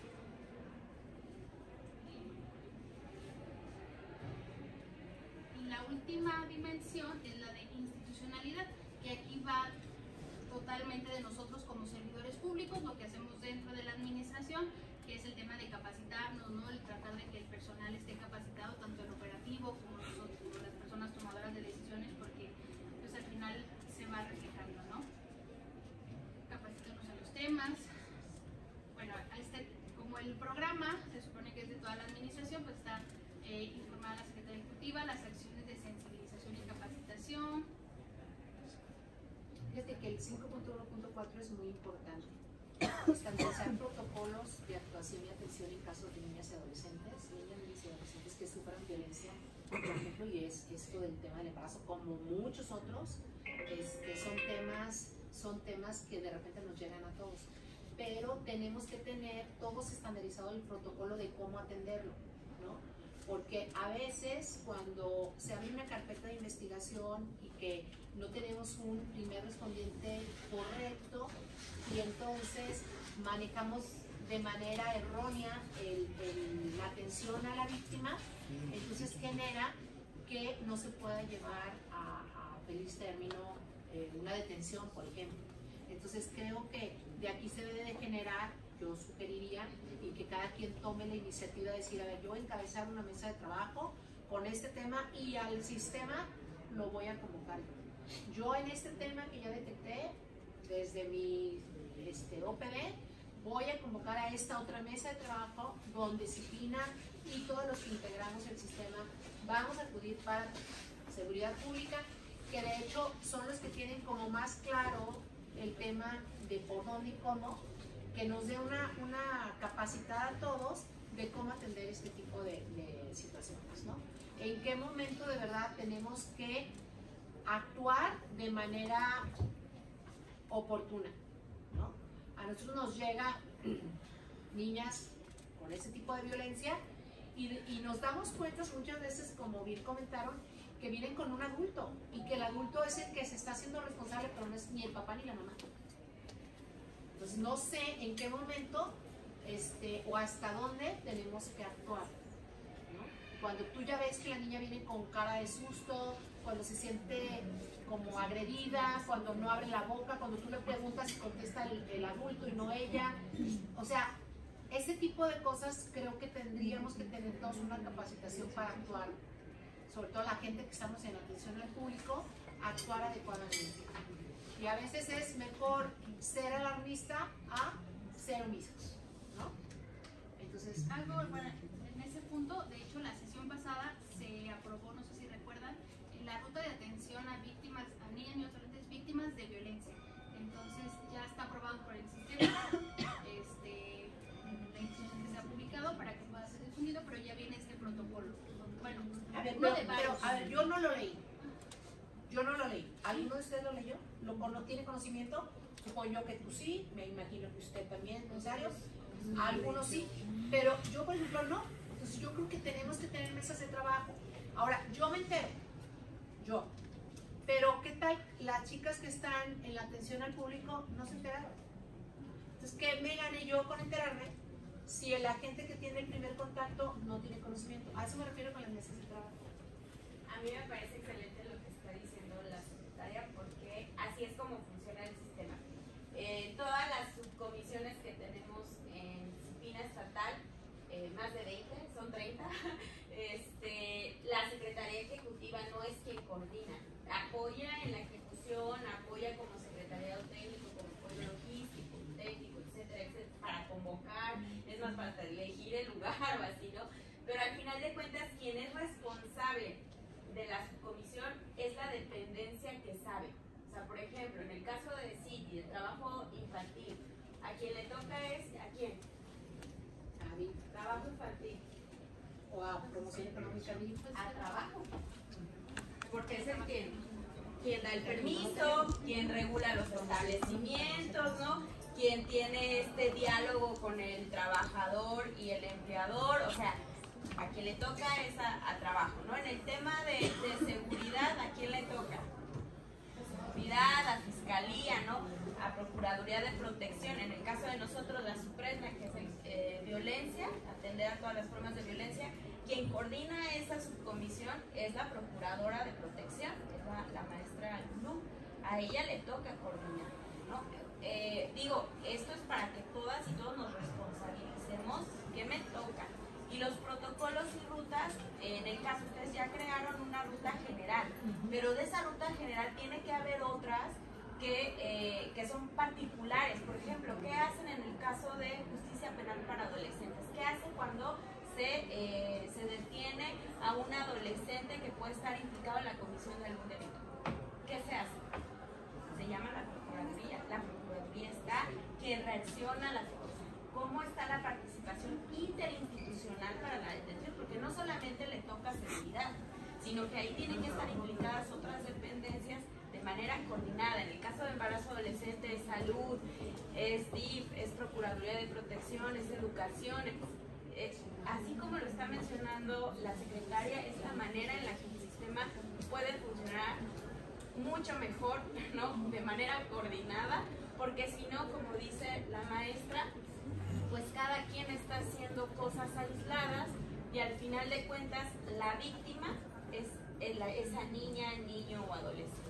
Y la última dimensión es la de institucionalidad, que aquí va totalmente de nosotros como servidores públicos, lo que hacemos dentro de la administración, que es el tema de capacitarnos, ¿no? El tratar de que el personal esté capacitado tanto en operativo como nosotros, como las personas tomadoras de decisiones, porque pues al final se va reflejando, ¿no? Capacitarnos en los temas. Bueno, como el programa se supone que es de toda la administración, pues está informada la Secretaría Ejecutiva, las acciones de sensibilización y capacitación. Fíjate que el 5.1.4 es muy importante. Establecer protocolos de actuación y atención en casos de niñas y adolescentes, que sufran violencia, por ejemplo, y es esto del tema del embarazo, como muchos otros, son temas que de repente nos llegan a todos. Pero tenemos que tener todos estandarizado el protocolo de cómo atenderlo, ¿no? Porque a veces cuando se abre una carpeta de investigación y que no tenemos un primer respondiente correcto y entonces manejamos de manera errónea la atención a la víctima, entonces genera que no se pueda llevar a feliz término una detención, por ejemplo. Entonces creo que de aquí se debe de generar, yo sugeriría, y que cada quien tome la iniciativa de decir, a ver, yo voy a encabezar una mesa de trabajo con este tema y al sistema lo voy a convocar. Yo en este tema que ya detecté desde mi OPD, voy a convocar a esta otra mesa de trabajo donde disciplina y todos los que integramos el sistema vamos a acudir para seguridad pública, que de hecho son los que tienen como más claro el tema de por dónde y cómo, que nos dé una capacidad a todos de cómo atender este tipo de situaciones, ¿no? En qué momento de verdad tenemos que actuar de manera oportuna, ¿no? A nosotros nos llega niñas con ese tipo de violencia y nos damos cuenta muchas veces, como bien comentaron, que vienen con un adulto y que el adulto es el que se está haciendo responsable, pero no es ni el papá ni la mamá. Entonces no sé en qué momento o hasta dónde tenemos que actuar, ¿no? Cuando tú ya ves que la niña viene con cara de susto, cuando se siente como agredida, cuando no abre la boca, cuando tú le preguntas y contesta el adulto y no ella, o sea, ese tipo de cosas creo que tendríamos que tener todos una capacitación para actuar, sobre todo la gente que estamos en atención al público, actuar adecuadamente. Y a veces es mejor ser alarmista a ser omisos, ¿no? Entonces, algo, bueno, en ese punto, de hecho, la sesión pasada se aprobó, no sé si recuerdan, la ruta de atención a víctimas, a niñas y adolescentes víctimas de violencia. Entonces, ya está aprobado por el sistema, la institución que se ha publicado para que pueda ser difundido, pero ya viene este protocolo. Bueno, a ver, uno de varios. pero, a ver, yo no lo leí. Yo no lo leí. ¿Alguno de ustedes lo leyó? ¿No tiene conocimiento? Supongo yo que tú sí, me imagino que usted también, Rosario. Algunos sí, pero yo, por ejemplo, no. Entonces yo creo que tenemos que tener mesas de trabajo. Ahora, yo me entero. Yo. Pero, ¿qué tal las chicas que están en la atención al público no se enteraron? Entonces, ¿qué me gané yo con enterarme si el agente que tiene el primer contacto no tiene conocimiento? A eso me refiero con las mesas de trabajo. A mí me parece excelente lo que está diciendo la secretaria, porque así es como funciona el sistema. Todas las subcomisiones que tenemos en disciplina estatal, más de 20, son 30, la Secretaría Ejecutiva no es quien coordina, apoya en la ejecución, apoya como secretariado técnico, como apoyo logístico, técnico, etcétera, etcétera, para convocar, es más, para elegir el lugar o así, ¿no? Pero al final de cuentas, quien es responsable de la subcomisión es la dependencia que sabe. O sea, por ejemplo, en el caso de CITI, de trabajo infantil, a quien le toca es, ¿a quién? A mí. Trabajo infantil. O a promoción económica. A trabajo. Porque es el quien da el permiso, quien regula los establecimientos, ¿no? Quien tiene este diálogo con el trabajador y el empleador, o sea, a quien le toca es a trabajo, ¿no? En el tema de seguridad, ¿a quién le toca? Seguridad, a Fiscalía, ¿no? A Procuraduría de Protección. En el caso de nosotros, la Suprema, que es violencia, atender a todas las formas de violencia. Quien coordina esa subcomisión es la Procuradora de Protección, es la maestra Lulú. A ella le toca coordinar, ¿no? Esto es para que todas y todos nos responsabilicemos qué me toca. Y los protocolos y rutas, en el caso ustedes ya crearon una ruta general, pero de esa ruta general tiene que haber otras que son particulares. Por ejemplo, ¿qué hacen en el caso de justicia penal para adolescentes? ¿Qué hacen cuando se detiene a un adolescente que puede estar implicado en la comisión de algún delito? ¿Qué se hace? Se llama la Procuraduría. La Procuraduría está quien reacciona a la situación. ¿Cómo está la participación interinstitucional para la detención? Porque no solamente le toca seguridad, sino que ahí tienen que estar implicadas otras dependencias de manera coordinada. En el caso de embarazo adolescente, es salud, es DIF, es Procuraduría de Protección, es educación. Así como lo está mencionando la secretaria, es la manera en la que el sistema puede funcionar mucho mejor, ¿no? De manera coordinada, porque si no, como dice la maestra, pues cada quien está haciendo cosas aisladas y al final de cuentas la víctima es esa niña, niño o adolescente.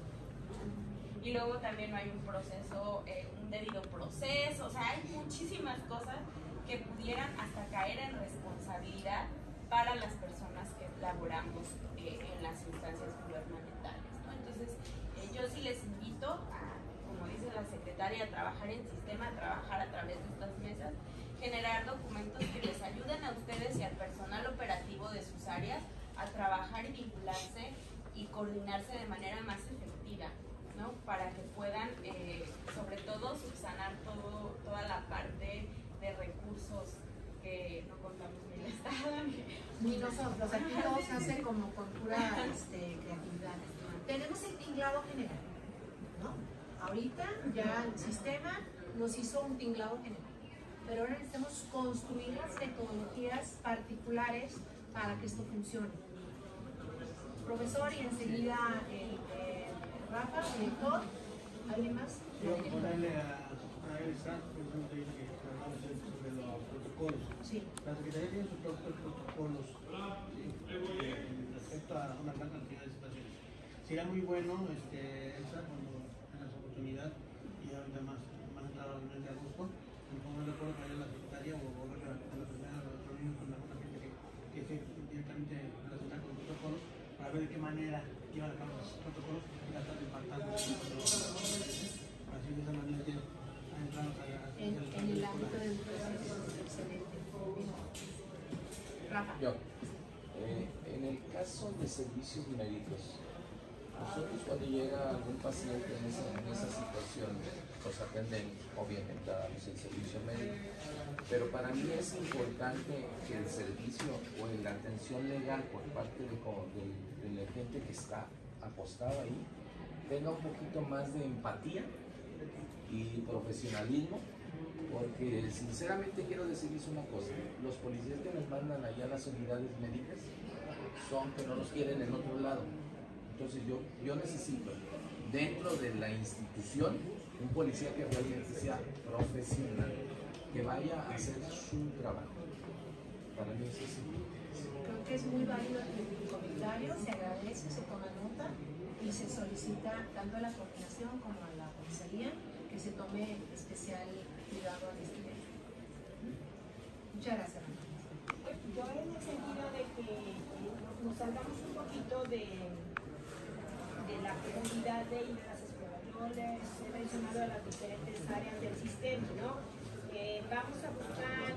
Y luego también no hay un proceso, un debido proceso, o sea, hay muchísimas cosas que pudieran hasta caer en responsabilidad para las personas que laboramos en las instancias gubernamentales, ¿no? Entonces, yo sí les invito a, como dice la secretaria, a trabajar en sistema, a trabajar a través de estas mesas, generar documentos que les ayuden a ustedes y al personal operativo de sus áreas a trabajar y vincularse y coordinarse de manera más efectiva, ¿no? Para que puedan, sobre todo, gestionar toda la parte de recursos que no contamos ni el Estado ni nosotros, aquí todo se hace como con pura creatividad. Tenemos el tinglado general, ¿no? Ahorita ya el sistema nos hizo un tinglado general, pero ahora necesitamos construir las metodologías particulares para que esto funcione. Profesor, y enseguida Rafa, director, ¿alguien más? Yo ponerle a Elsa, sobre los protocolos. Sí. La Secretaría tiene sus propios protocolos respecto a una gran cantidad de situaciones. Sería muy bueno, Elsa, cuando tengas oportunidad, y ahorita más van a entrar al mes de agosto, me pongo de acuerdo para ir a la secretaria o volver a la primera reunión con alguna gente que esté directamente relacionada con los protocolos, para ver de qué manera llevan a cabo los protocolos y la están impactando. Así de esa manera ya entramos En el ámbito de educación. Excelente. Rafa. Yo, en el caso de servicios médicos, nosotros cuando llega algún paciente en esa situación, pues atendemos, obviamente, damos el servicio médico. Pero para mí es importante que el servicio o la atención legal por parte de la gente que está apostada ahí tenga un poquito más de empatía y profesionalismo, porque sinceramente quiero decirles una cosa: los policías que nos mandan allá a las unidades médicas son que no los quieren en otro lado. Entonces yo necesito dentro de la institución un policía que realmente sea profesional, que vaya a hacer su trabajo. Para mí es así. Creo que es muy válido el comentario, se agradece, se toma nota y se solicita tanto a la coordinación como a la comisaría que se tome especial cuidado en este tema. Muchas gracias. Yo en el sentido de que nos salgamos un poquito de la comunidad de ir a las escuelas. Yo les he mencionado a las diferentes áreas del sistema, ¿no? Vamos a buscar,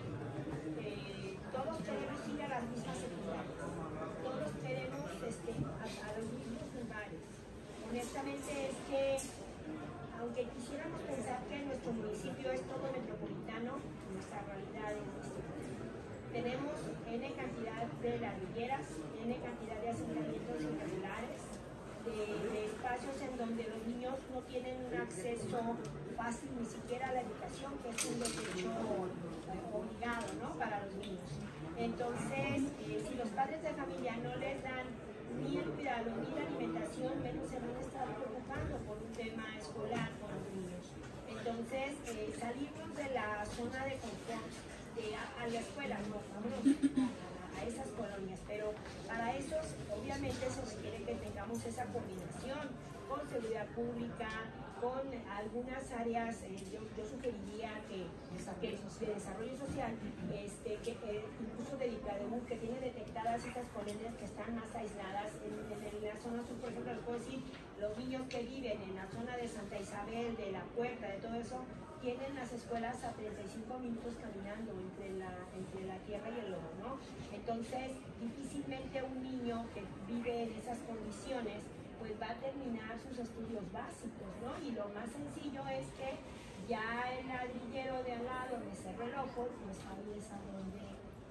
todos queremos ir a las mismas secundarias, todos queremos a los mismos lugares. Honestamente es que, aunque quisiéramos pensar que nuestro municipio es todo metropolitano, nuestra realidad es distinta. Tenemos N cantidad de ladrilleras, N cantidad de asentamientos irregulares, de espacios en donde los niños no tienen un acceso fácil ni siquiera a la educación, que es un derecho obligado, ¿no?, para los niños. Entonces, si los padres de familia no les dan ni el cuidado ni la alimentación, menos se van a estar preocupando por un tema escolar con los niños. Entonces, salirnos de la zona de confort a la escuela, no, vámonos a esas colonias, pero para eso obviamente se requiere que tengamos esa coordinación con seguridad pública, con algunas áreas, yo sugeriría que de desarrollo social, que incluso de Dictademur, que tiene detectadas estas colonias que están más aisladas en la zona sur. Por ejemplo, les puedo decir, los niños que viven en la zona de Santa Isabel, de La Puerta, de todo eso, tienen las escuelas a 35 minutos caminando entre la tierra y el lodo, ¿no? Entonces, difícilmente un niño que vive en esas condiciones pues va a terminar sus estudios básicos, ¿no? Y lo más sencillo es que ya el ladrillero de al lado me cerró el ojo, pues ahí es a donde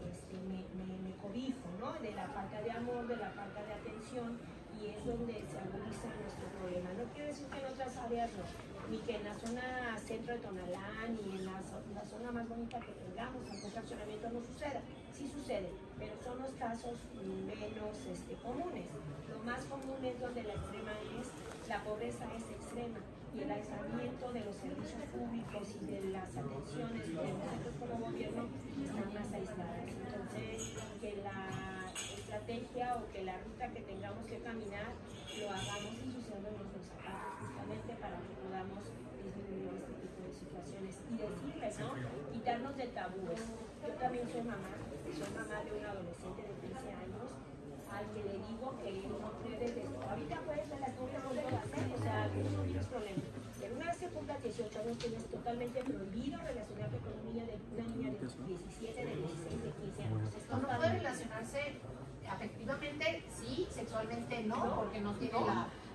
me cobijo, ¿no? De la falta de amor, de la falta de atención, y es donde se agudiza nuestro problema. No quiero decir que en otras áreas no, ni que en la zona centro de Tonalá, ni en la zona más bonita que tengamos, en un fraccionamiento no suceda. Sí sucede, pero son los casos menos comunes. Lo más común es donde la pobreza es extrema, y el aislamiento de los servicios públicos y de las atenciones que nosotros como gobierno están más aisladas. Entonces, que la estrategia o que la ruta que tengamos que caminar lo hagamos ensuciándonos los zapatos, justamente para que podamos disminuir este tipo de situaciones y decirles, ¿no? Quitarnos de tabúes. Yo también soy mamá de un adolescente de 15 años al que le digo que no puede, ahorita puedes ver las cosas con todo hacer, o sea, no tienes problema. Pero una vez que cumplas 18 años tienes totalmente prohibido relacionarte con una niña de 17, de 16, de 15 años. Esto no puede relacionarse afectivamente, sí, sexualmente no, porque no tiene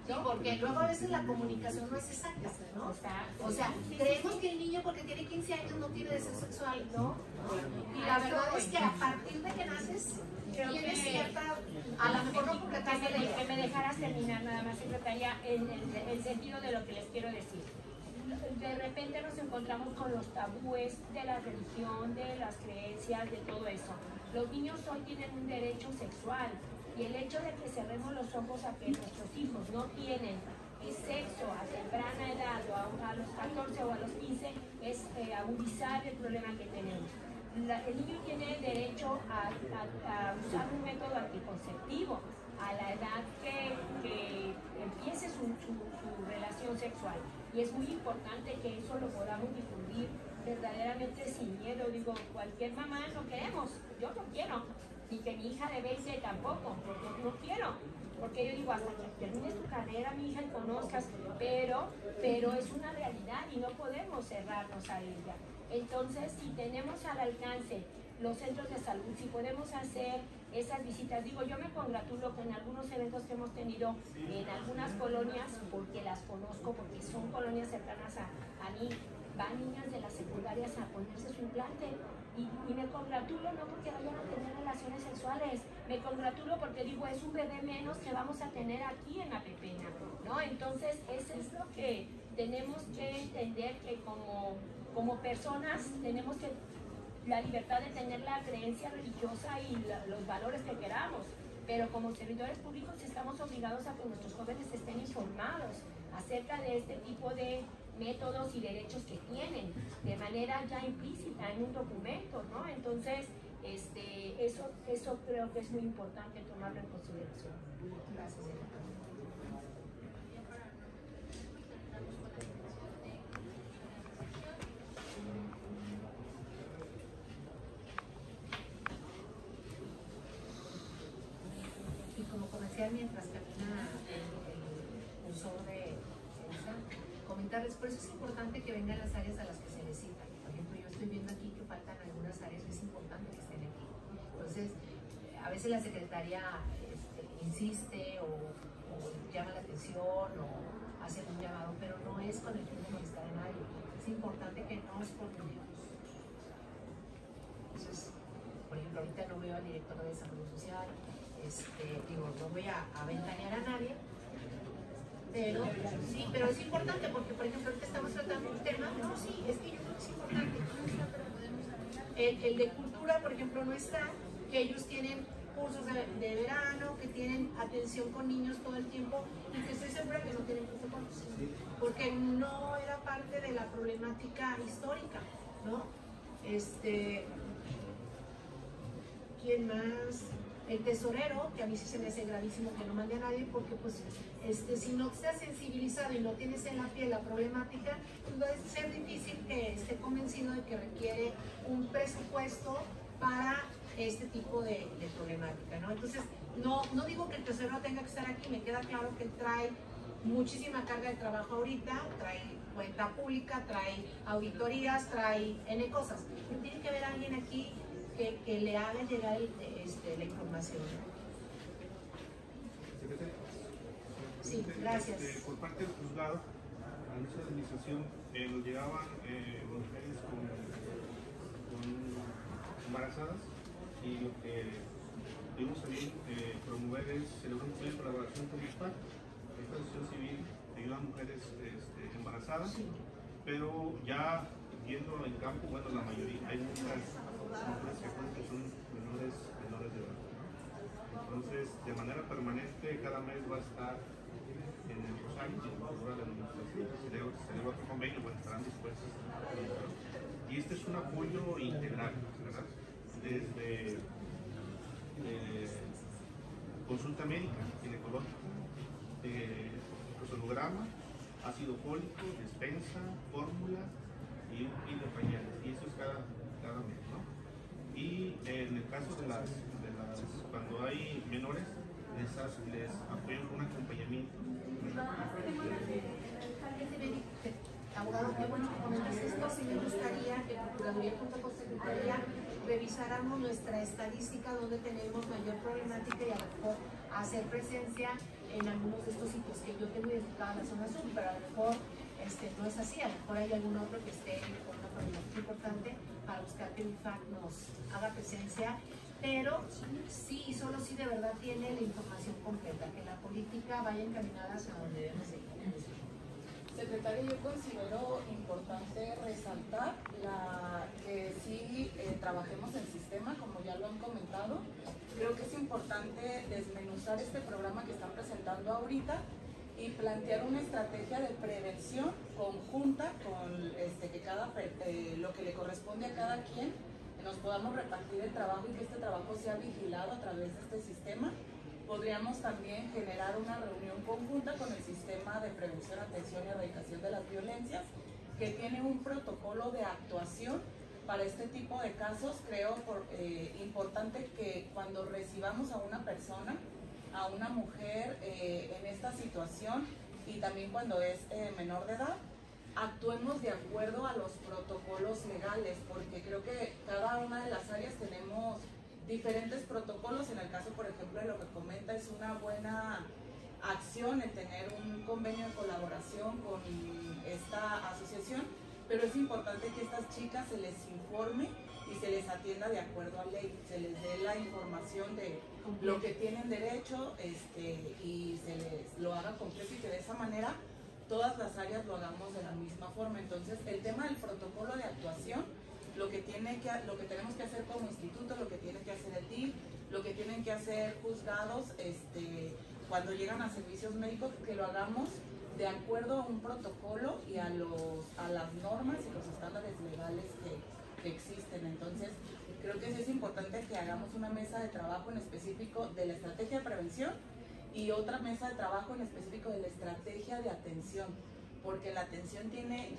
Sí, porque luego a veces la comunicación no es exacta, ¿no? O sea, creemos que el niño porque tiene 15 años no tiene deseo sexual, ¿no? Y la verdad es que a partir de que naces, tienes cierta, a lo mejor no completaste la idea. Que me dejaras terminar nada más, secretaria, en el sentido de lo que les quiero decir. De repente nos encontramos con los tabúes de la religión, de las creencias, de todo eso. Los niños hoy tienen un derecho sexual y el hecho de que cerremos los ojos a que nuestros hijos no tienen sexo a temprana edad o a los 14 o a los 15 es agudizar el problema que tenemos. El niño tiene derecho a usar un método anticonceptivo a la edad que empiece su relación sexual. Y es muy importante que eso lo podamos difundir verdaderamente sin miedo. Digo, cualquier mamá no queremos, yo no quiero, ni que mi hija de 20 tampoco, porque no quiero. Porque yo digo, hasta que termines tu carrera, mi hija, y conozcas, pero es una realidad y no podemos cerrarnos a ella. Entonces, si tenemos al alcance los centros de salud, si podemos hacer esas visitas, digo, yo me congratulo con algunos eventos que hemos tenido en algunas colonias, porque las conozco, porque son colonias cercanas a mí, van niñas de las secundarias a ponerse su implante, y me congratulo no porque vayan a tener relaciones sexuales, me congratulo porque digo, es un bebé menos que vamos a tener aquí en la Pepena, ¿no? Entonces, eso es lo que tenemos que entender, que como personas tenemos que la libertad de tener la creencia religiosa y los valores que queramos, pero como servidores públicos estamos obligados a que nuestros jóvenes estén informados acerca de este tipo de métodos y derechos que tienen de manera ya implícita en un documento, ¿no? Entonces, eso creo que es muy importante tomarlo en consideración. Gracias. Mientras camina el cursor de Elsa, comentarles, por eso es importante que vengan las áreas a las que se les cita. Por ejemplo, yo estoy viendo aquí que faltan algunas áreas que es importante que estén aquí. Entonces, a veces la secretaria insiste o llama la atención o hace un llamado, pero no es con el fin de molestar a nadie. Es importante que nos coordinemos. Entonces, por ejemplo, ahorita no veo al director de Desarrollo Social. Digo, no voy a ventanear a nadie, pero sí, pero es importante porque, por ejemplo, ahorita estamos tratando un tema, no, sí, es que yo creo que es importante. El de cultura, por ejemplo, no está, que ellos tienen cursos de verano, que tienen atención con niños todo el tiempo y que estoy segura que no tienen protocolos, porque no era parte de la problemática histórica, ¿no? ¿Quién más? El tesorero, que a mí sí se me hace gravísimo que no mande a nadie, porque pues si no se ha sensibilizado y no tienes en la piel la problemática, pues va a ser difícil que esté convencido de que requiere un presupuesto para este tipo de problemática, ¿no? Entonces, no digo que el tesorero tenga que estar aquí, me queda claro que él trae muchísima carga de trabajo ahorita, trae cuenta pública, trae auditorías, trae N cosas, pero tiene que haber alguien aquí que le haga llegar la información. Sí, gracias. Por parte del juzgado, a nuestra administración nos llegaban mujeres con embarazadas y lo que tuvimos también promover es celebrar un proyecto de colaboración con ISPAC. Esta asociación civil ayuda a mujeres embarazadas, pero ya viendo en campo, bueno, la mayoría, hay muchas mujeres que son menores de edad. Entonces, de manera permanente, cada mes va a estar en el Rosario, en la figura de la administración, se eleva otro convenio, bueno, estarán dispuestos. Y este es un apoyo integral, ¿verdad? Desde consulta médica, ginecológica, sonograma, ácido fólico, despensa, fórmula y un kit de pañales. Y eso es cada mes, ¿no? Y en el caso de las cuando hay menores, les apoyan con un acompañamiento. Abogado, qué bueno que comentas esto. Sí me gustaría que Procuraduría junto con Secretaría revisáramos nuestra estadística donde tenemos mayor problemática y a lo mejor hacer presencia en algunos de estos sitios que yo tengo identificada en la zona sur, pero a lo mejor no es así, a lo mejor hay algún otro que esté con una problemática importante para buscar que el IFAC nos haga presencia, pero sí, solo si de verdad tiene la información completa, que la política vaya encaminada hacia donde debemos ir. Secretaria, yo considero importante resaltar que sí trabajemos en sistema, como ya lo han comentado. Creo que es importante desmenuzar este programa que están presentando ahorita y plantear una estrategia de prevención conjunta con lo que le corresponde a cada quien, que nos podamos repartir el trabajo y que este trabajo sea vigilado a través de este sistema. Podríamos también generar una reunión conjunta con el Sistema de Prevención, Atención y Erradicación de las Violencias, que tiene un protocolo de actuación para este tipo de casos. Creo importante que cuando recibamos a una persona, a una mujer en esta situación y también cuando es menor de edad, actuemos de acuerdo a los protocolos legales, porque creo que cada una de las áreas tenemos diferentes protocolos. En el caso, por ejemplo, de lo que comenta, es una buena acción el tener un convenio de colaboración con esta asociación, pero es importante que a estas chicas se les informe y se les atienda de acuerdo a ley, se les dé la información de lo que tienen derecho y se les lo haga completo y que de esa manera todas las áreas lo hagamos de la misma forma. Entonces, el tema del protocolo de actuación, lo que tenemos que hacer como instituto, lo que tiene que hacer el DIF, lo que tienen que hacer juzgados cuando llegan a servicios médicos, que lo hagamos de acuerdo a un protocolo y a las normas y los estándares legales que existen. Entonces, creo que sí es importante que hagamos una mesa de trabajo en específico de la estrategia de prevención y otra mesa de trabajo en específico de la estrategia de atención, porque la atención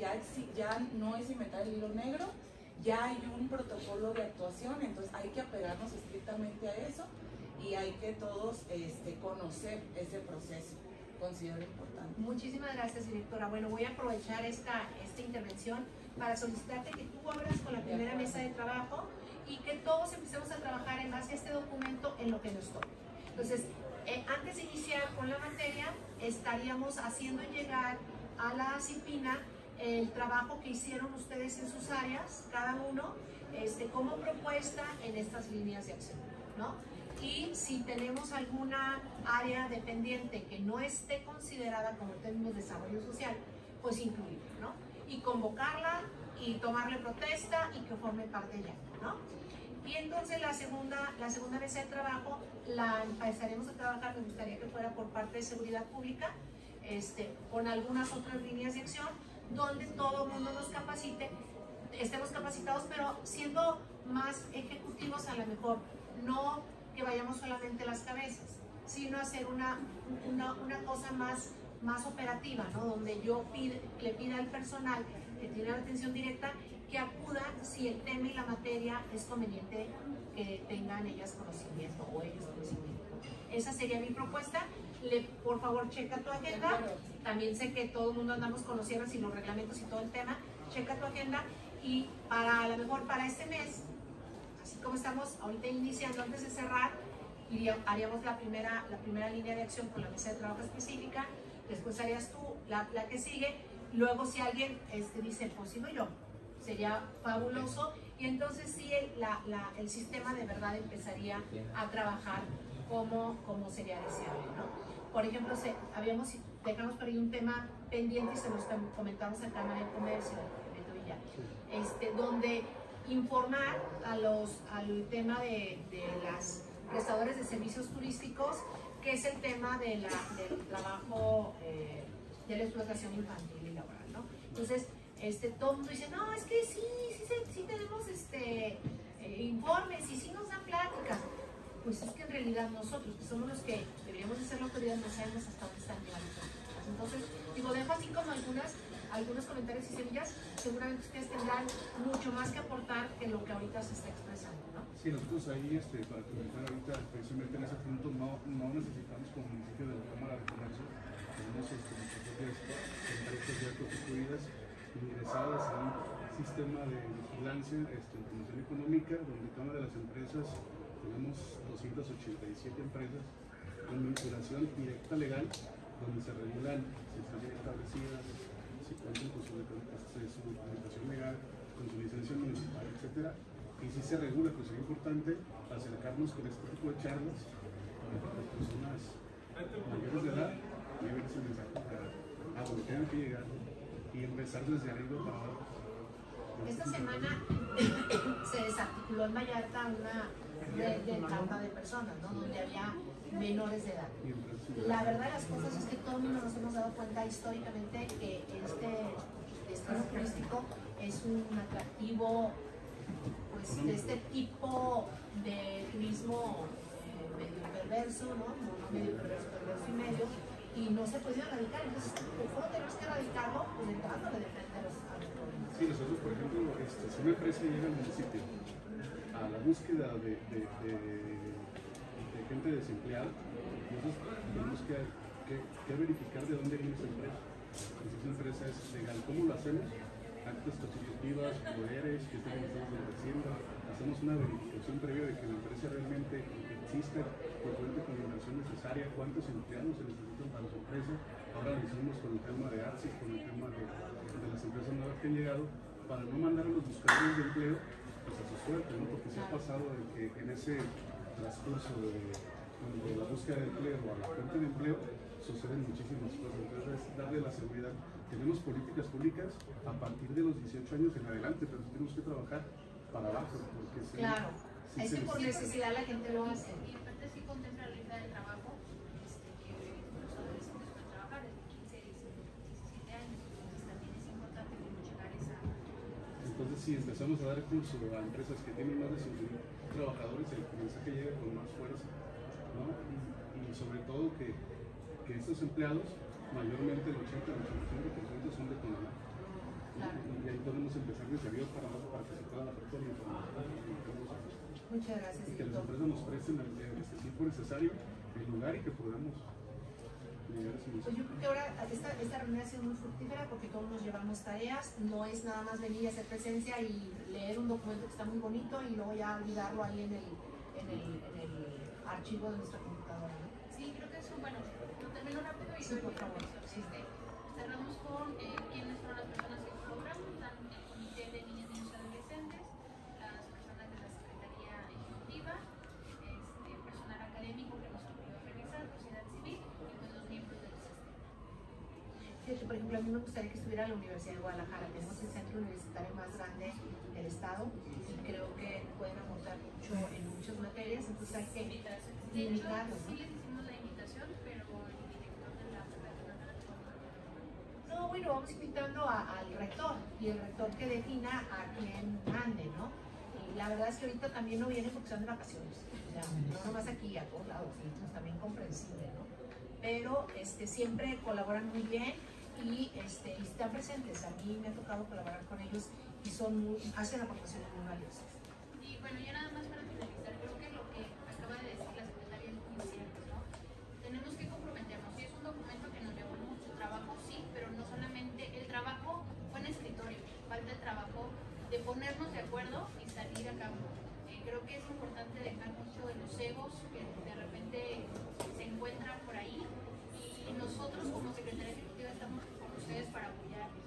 ya no es inventar el hilo negro, ya hay un protocolo de actuación, entonces hay que apegarnos estrictamente a eso y hay que todos conocer ese proceso. Considero importante. Muchísimas gracias, directora. Bueno, voy a aprovechar esta intervención para solicitarte que tú abras con la primera mesa de trabajo y que todos empecemos a trabajar en base a este documento en lo que nos toque. Entonces, antes de iniciar con la materia, estaríamos haciendo llegar a la CIPINA el trabajo que hicieron ustedes en sus áreas, cada uno, como propuesta en estas líneas de acción, ¿no? Y si tenemos alguna área dependiente que no esté considerada como términos de desarrollo social, pues incluirla, ¿no? Y convocarla y tomarle protesta y que forme parte ya, ¿no? Y entonces la segunda mesa de trabajo la empezaremos a trabajar, me gustaría que fuera por parte de seguridad pública, con algunas otras líneas de acción, donde todo el mundo nos capacite, estemos capacitados, pero siendo más ejecutivos a lo mejor, no que vayamos solamente las cabezas, sino hacer una cosa más operativa, ¿no? Donde yo le pida al personal que tiene la atención directa que acuda si el tema y la materia es conveniente que tengan ellas conocimiento o ellos conocimiento. Esa sería mi propuesta. Por favor, checa tu agenda. También sé que todo el mundo andamos con los cierres y los reglamentos y todo el tema. Checa tu agenda y a lo mejor para este mes, así como estamos ahorita iniciando, antes de cerrar, haríamos la primera línea de acción con la mesa de trabajo específica, después harías tú la que sigue, luego si alguien dice, pues sigo yo, sería fabuloso, y entonces sí el sistema de verdad empezaría a trabajar como sería deseable, ¿no? Por ejemplo, dejamos por ahí un tema pendiente y se los comentamos en Cámara de Comercio, donde informar al tema de las prestadores de servicios turísticos, que es el tema del trabajo de la explotación infantil y laboral, ¿no? Entonces, todo el mundo dice, no, es que sí tenemos informes y sí nos dan pláticas. Pues es que en realidad nosotros, que somos los que deberíamos de ser la autoridad, no sabemos hasta dónde están llegando. Entonces, dejo así como algunos comentarios y semillas. Seguramente ustedes tendrán mucho más que aportar que lo que ahorita se está expresando, ¿no? Sí, nosotros ahí, para comentar ahorita, precisamente en ese punto, no necesitamos como municipio de la Cámara de Comercio, tenemos nuestras propias empresas ya constituidas, ingresadas a un sistema de vigilancia, información económica, donde cada una de las empresas, tenemos 287 empresas con vinculación directa legal, donde se regulan si están bien establecidas, si cuentan con su documentación legal, con su licencia municipal, etcétera. Y si se regula, pues es importante acercarnos con este tipo de charlas a las personas mayores de edad, lleven ese mensaje a donde tengan que llegar y empezar desde arriba para abajo. Esta semana se desarticuló en Vallarta una red de trata de personas, ¿no? Donde había menores de edad. La verdad de las cosas es que todo el mundo nos hemos dado cuenta históricamente que este destino turístico es un atractivo, pues, de este tipo de turismo medio perverso, ¿no? No medio perverso, perverso y medio, y no se ha podido erradicar. Entonces, ¿cómo tenemos que erradicarlo? Pues entrándole de frente a los problemas. Sí, nosotros, por ejemplo, si una empresa llega al municipio a la búsqueda de gente desempleada, nosotros tenemos que verificar de dónde viene esa empresa. Si esa empresa es legal, ¿cómo lo hacemos? Actas constitutivas, poderes, que están ejerciendo. Hacemos una verificación previa de que la empresa realmente existe, que cuente con la inversión necesaria, cuántos empleados se necesitan para su empresa. Ahora lo hicimos con el tema de ARSI, con el tema de las empresas nuevas que han llegado, para no mandar a los buscadores de empleo pues a su suerte, ¿no? Porque se ha pasado de que en ese transcurso de la búsqueda de empleo a la fuente de empleo suceden muchísimas cosas. Entonces es darle la seguridad. Tenemos políticas públicas a partir de los 18 años en adelante, pero tenemos que trabajar para abajo, porque si, claro, si es que por necesidad la gente lo hace. Y aparte sí contempla la lista de trabajo, que los adolescentes pueden trabajar desde 15, 17 años, entonces también es importante como llegar a esa... Entonces si empezamos a dar curso a empresas que tienen más de 5,000 trabajadores, el mensaje llega con más fuerza, ¿no? Y sobre todo que estos empleados, mayormente el 80-85% son de Tonalá. Claro. Y ahí podemos empezar desde arriba para abajo para que se pueda aportar la información. Muchas gracias. Y que las empresas nos presten el tiempo necesario, el lugar y que podamos llegar a ese mensaje. Pues yo creo que ahora esta reunión ha sido muy fructífera porque todos nos llevamos tareas, no es nada más venir y hacer presencia y leer un documento que está muy bonito y luego ya olvidarlo ahí en el archivo de nuestra computadora, ¿no? Sí, creo que eso, bueno, lo termino rápido y sí, por favor. Sí. Cerramos con quiénes son las personas que colaboran, el Comité de Niñas, Niños y Adolescentes, las personas de la Secretaría Ejecutiva, personal académico que nos ayudó a organizar, sociedad civil y pues los miembros del sistema. Fíjate, por ejemplo, a mí me gustaría que estuviera la Universidad de Guadalajara. Tenemos el centro universitario más grande del estado y creo que pueden aportar mucho en muchas materias, entonces hay que limitarlos, ¿no? Sí les hicimos la invitación, pero el director de la no, bueno, vamos invitando al rector y el rector que defina a quién mande, ¿no? Y la verdad es que ahorita también no vienen porque están de vacaciones, o sea, no nomás aquí, a todos lados, y pues también comprensible, ¿no? Pero siempre colaboran muy bien y están presentes. A mí me ha tocado colaborar con ellos y hacen aportaciones muy valiosas. Y bueno, ya nada más para finalizar, creo que lo que acaba de decir la secretaria es muy cierto, ¿no? Tenemos que comprometernos. Y es un documento que nos llevó mucho trabajo, sí, pero no solamente el trabajo fue en escritorio, falta el trabajo de ponernos de acuerdo y salir a cabo. Creo que es importante dejar mucho de los egos que de repente se encuentran por ahí y nosotros como Secretaría Ejecutiva estamos con ustedes para apoyarlos,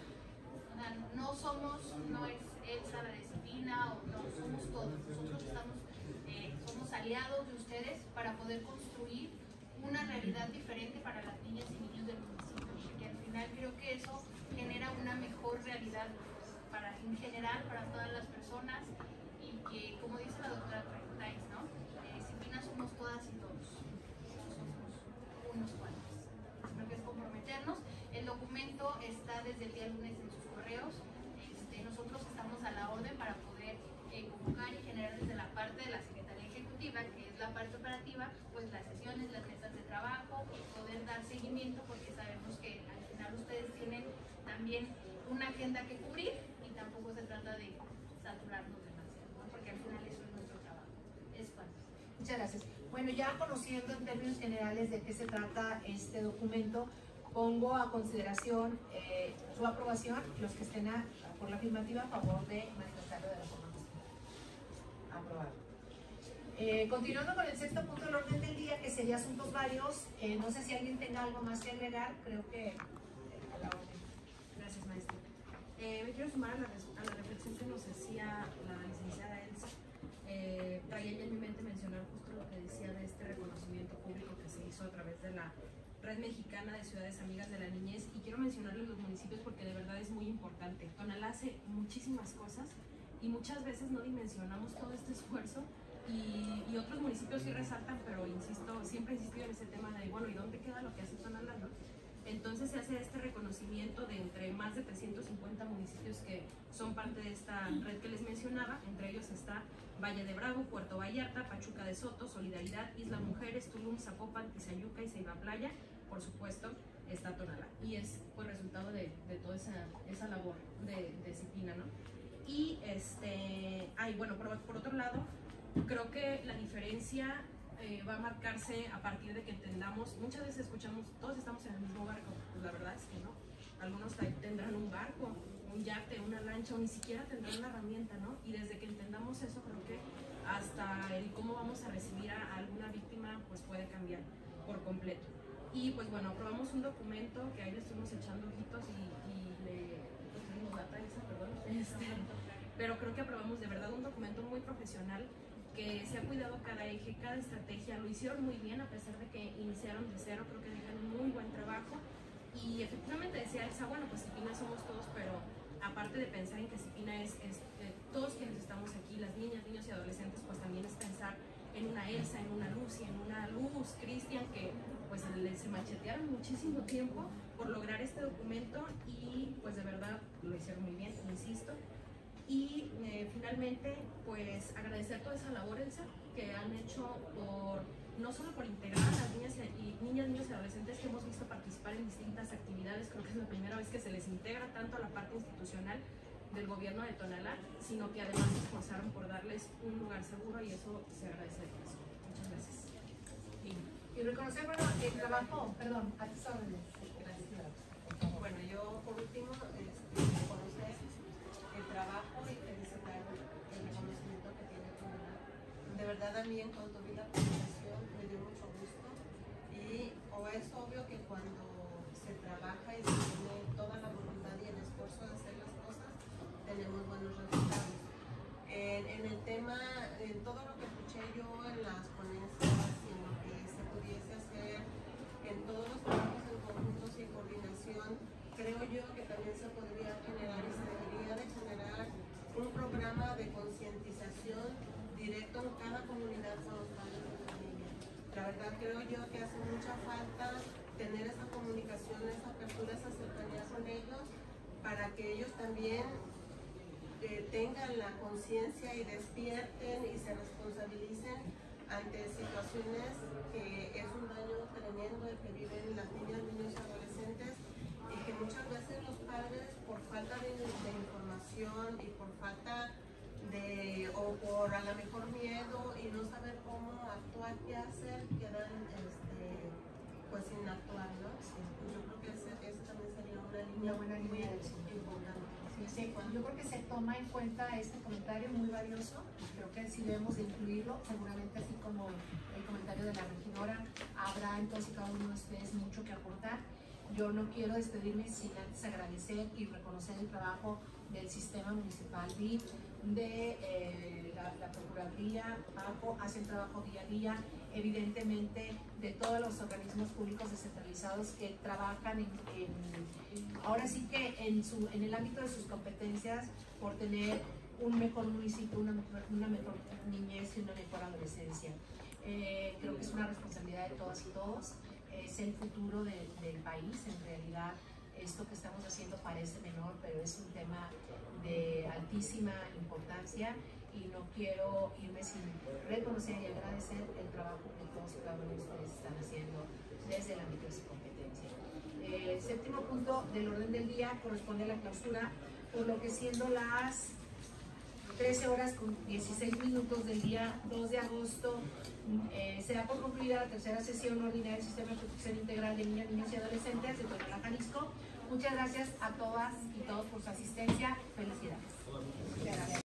no es Elsa la disciplina, o no, somos todos, nosotros somos aliados de ustedes para poder construir una realidad diferente para las niñas y niños del municipio, porque al final creo que eso genera una mejor realidad en general para todas las personas y que, como dice la doctora Tais, ¿no? Disciplina somos todas y todos, no somos unos cuantos. Creo que es comprometernos. El documento está desde el día lunes en sus correos. Nosotros estamos a la orden para poder convocar y generar desde la parte de la Secretaría Ejecutiva, que es la parte operativa, pues las sesiones, las mesas de trabajo, poder dar seguimiento, porque sabemos que al final ustedes tienen también una agenda que cubrir y tampoco se trata de saturarnos demasiado, ¿no? Porque al final eso es nuestro trabajo. Es cuanto. Muchas gracias. Bueno, ya conociendo en términos generales de qué se trata este documento, pongo a consideración su aprobación. Los que estén por la afirmativa, a favor de manifestarlo de la forma que aprobado. Continuando con el sexto punto del orden del día, que sería asuntos varios, no sé si alguien tenga algo más que agregar, creo que a la orden. Gracias, maestra. Me quiero sumar a la reflexión que nos hacía la licenciada Elsa. Traía ya en mi mente mencionar justo lo que decía de este reconocimiento público que se hizo a través de la Red Mexicana de Ciudades Amigas de la Niñez, y quiero mencionarles los municipios porque de verdad es muy importante. Tonalá hace muchísimas cosas y muchas veces no dimensionamos todo este esfuerzo, y otros municipios sí resaltan, pero insisto, siempre he insistido en ese tema de, bueno, ¿y dónde queda lo que hace Tonalá, no? Entonces se hace este reconocimiento de entre más de 350 municipios que son parte de esta red que les mencionaba. Entre ellos está Valle de Bravo, Puerto Vallarta, Pachuca de Soto, Solidaridad, Isla Mujeres, Tulum, Zapopan, Tizayuca y Ceiba Playa. Por supuesto está Tonalá, y es pues resultado de toda esa labor de disciplina, ¿no? Y bueno, por otro lado, creo que la diferencia va a marcarse a partir de que entendamos. Muchas veces escuchamos, todos estamos en el mismo barco, pues la verdad es que no. Algunos tendrán un barco, un yate, una lancha, o ni siquiera tendrán una herramienta, ¿no? Y desde que entendamos eso, creo que hasta el cómo vamos a recibir a alguna víctima, pues puede cambiar por completo. Y pues bueno, aprobamos un documento que ahí le estuvimos echando ojitos y le pusimos data esa, perdón. Pero creo que aprobamos de verdad un documento muy profesional, que se ha cuidado cada eje, cada estrategia. Lo hicieron muy bien a pesar de que iniciaron de cero. Creo que dejan un muy buen trabajo, y efectivamente decía Elsa, bueno, pues CIPINA somos todos, pero aparte de pensar en que CIPINA es todos quienes estamos aquí, las niñas, niños y adolescentes, pues también es pensar en una Elsa, en una Lucy, en una Luz, Cristian, que pues se machetearon muchísimo tiempo por lograr este documento, y pues de verdad lo hicieron muy bien, insisto. Y finalmente, pues agradecer toda esa labor, Elsa, que han hecho no solo por integrar a las niñas, niños y adolescentes que hemos visto participar en distintas actividades. Creo que es la primera vez que se les integra tanto a la parte institucional del gobierno de Tonalá, sino que además se esforzaron por darles un lugar seguro, y eso se agradece de eso. Muchas gracias. Y reconocer, bueno, el trabajo, perdón, a tus órdenes. Gracias. Bueno, yo por último, reconocer el trabajo y felicitar el reconocimiento que tiene Tonalá. De verdad, a mí en cuanto vi la presentación me dio mucho gusto, y es obvio que cuando se trabaja y se tiene toda la voluntad y el esfuerzo de hacer las cosas, tenemos buenos resultados. En el tema, en todo lo que escuché yo en las ponencias y en lo que se pudiese hacer en todos los trabajos en conjuntos y coordinación, creo yo que también se podría generar y se debería de generar un programa de concientización directo en cada comunidad con los padres de familia. La verdad creo yo que hace mucha falta tener esa comunicación, esa apertura, esa cercanía con ellos, para que ellos también tengan la conciencia y despierten y se responsabilicen ante situaciones que es un daño tremendo el que viven las niñas, niños y adolescentes, y que muchas veces los padres, por falta de información y por falta o por a lo mejor miedo y no saber cómo actuar, qué hacer, quedan pues sin actuar, ¿no? Sí. Yo creo que ese también sería una buena línea muy importante. Sí, yo creo que se toma en cuenta este comentario muy valioso, creo que sí debemos de incluirlo. Seguramente, así como el comentario de la regidora, habrá entonces cada uno de ustedes mucho que aportar. Yo no quiero despedirme sin antes agradecer y reconocer el trabajo del sistema municipal DIF, de la Procuraduría. Paco hace el trabajo día a día, evidentemente de todos los organismos públicos descentralizados que trabajan ahora sí que en el ámbito de sus competencias por tener un mejor municipio, una mejor niñez y una mejor adolescencia. Creo que es una responsabilidad de todas y todos, es el futuro del país. En realidad esto que estamos haciendo parece menor, pero es un tema de altísima importancia, y no quiero irme sin reconocer y agradecer el trabajo que todos y cada uno de ustedes están haciendo desde el ámbito de su competencia. El séptimo punto del orden del día corresponde a la clausura, por lo que siendo las 13 horas con 16 minutos del día 2 de agosto, se da por concluida la tercera sesión ordinaria del Sistema de Protección Integral de Niñas, Niños y Adolescentes de Tonalá, Jalisco. Muchas gracias a todas y todos por su asistencia. Felicidades.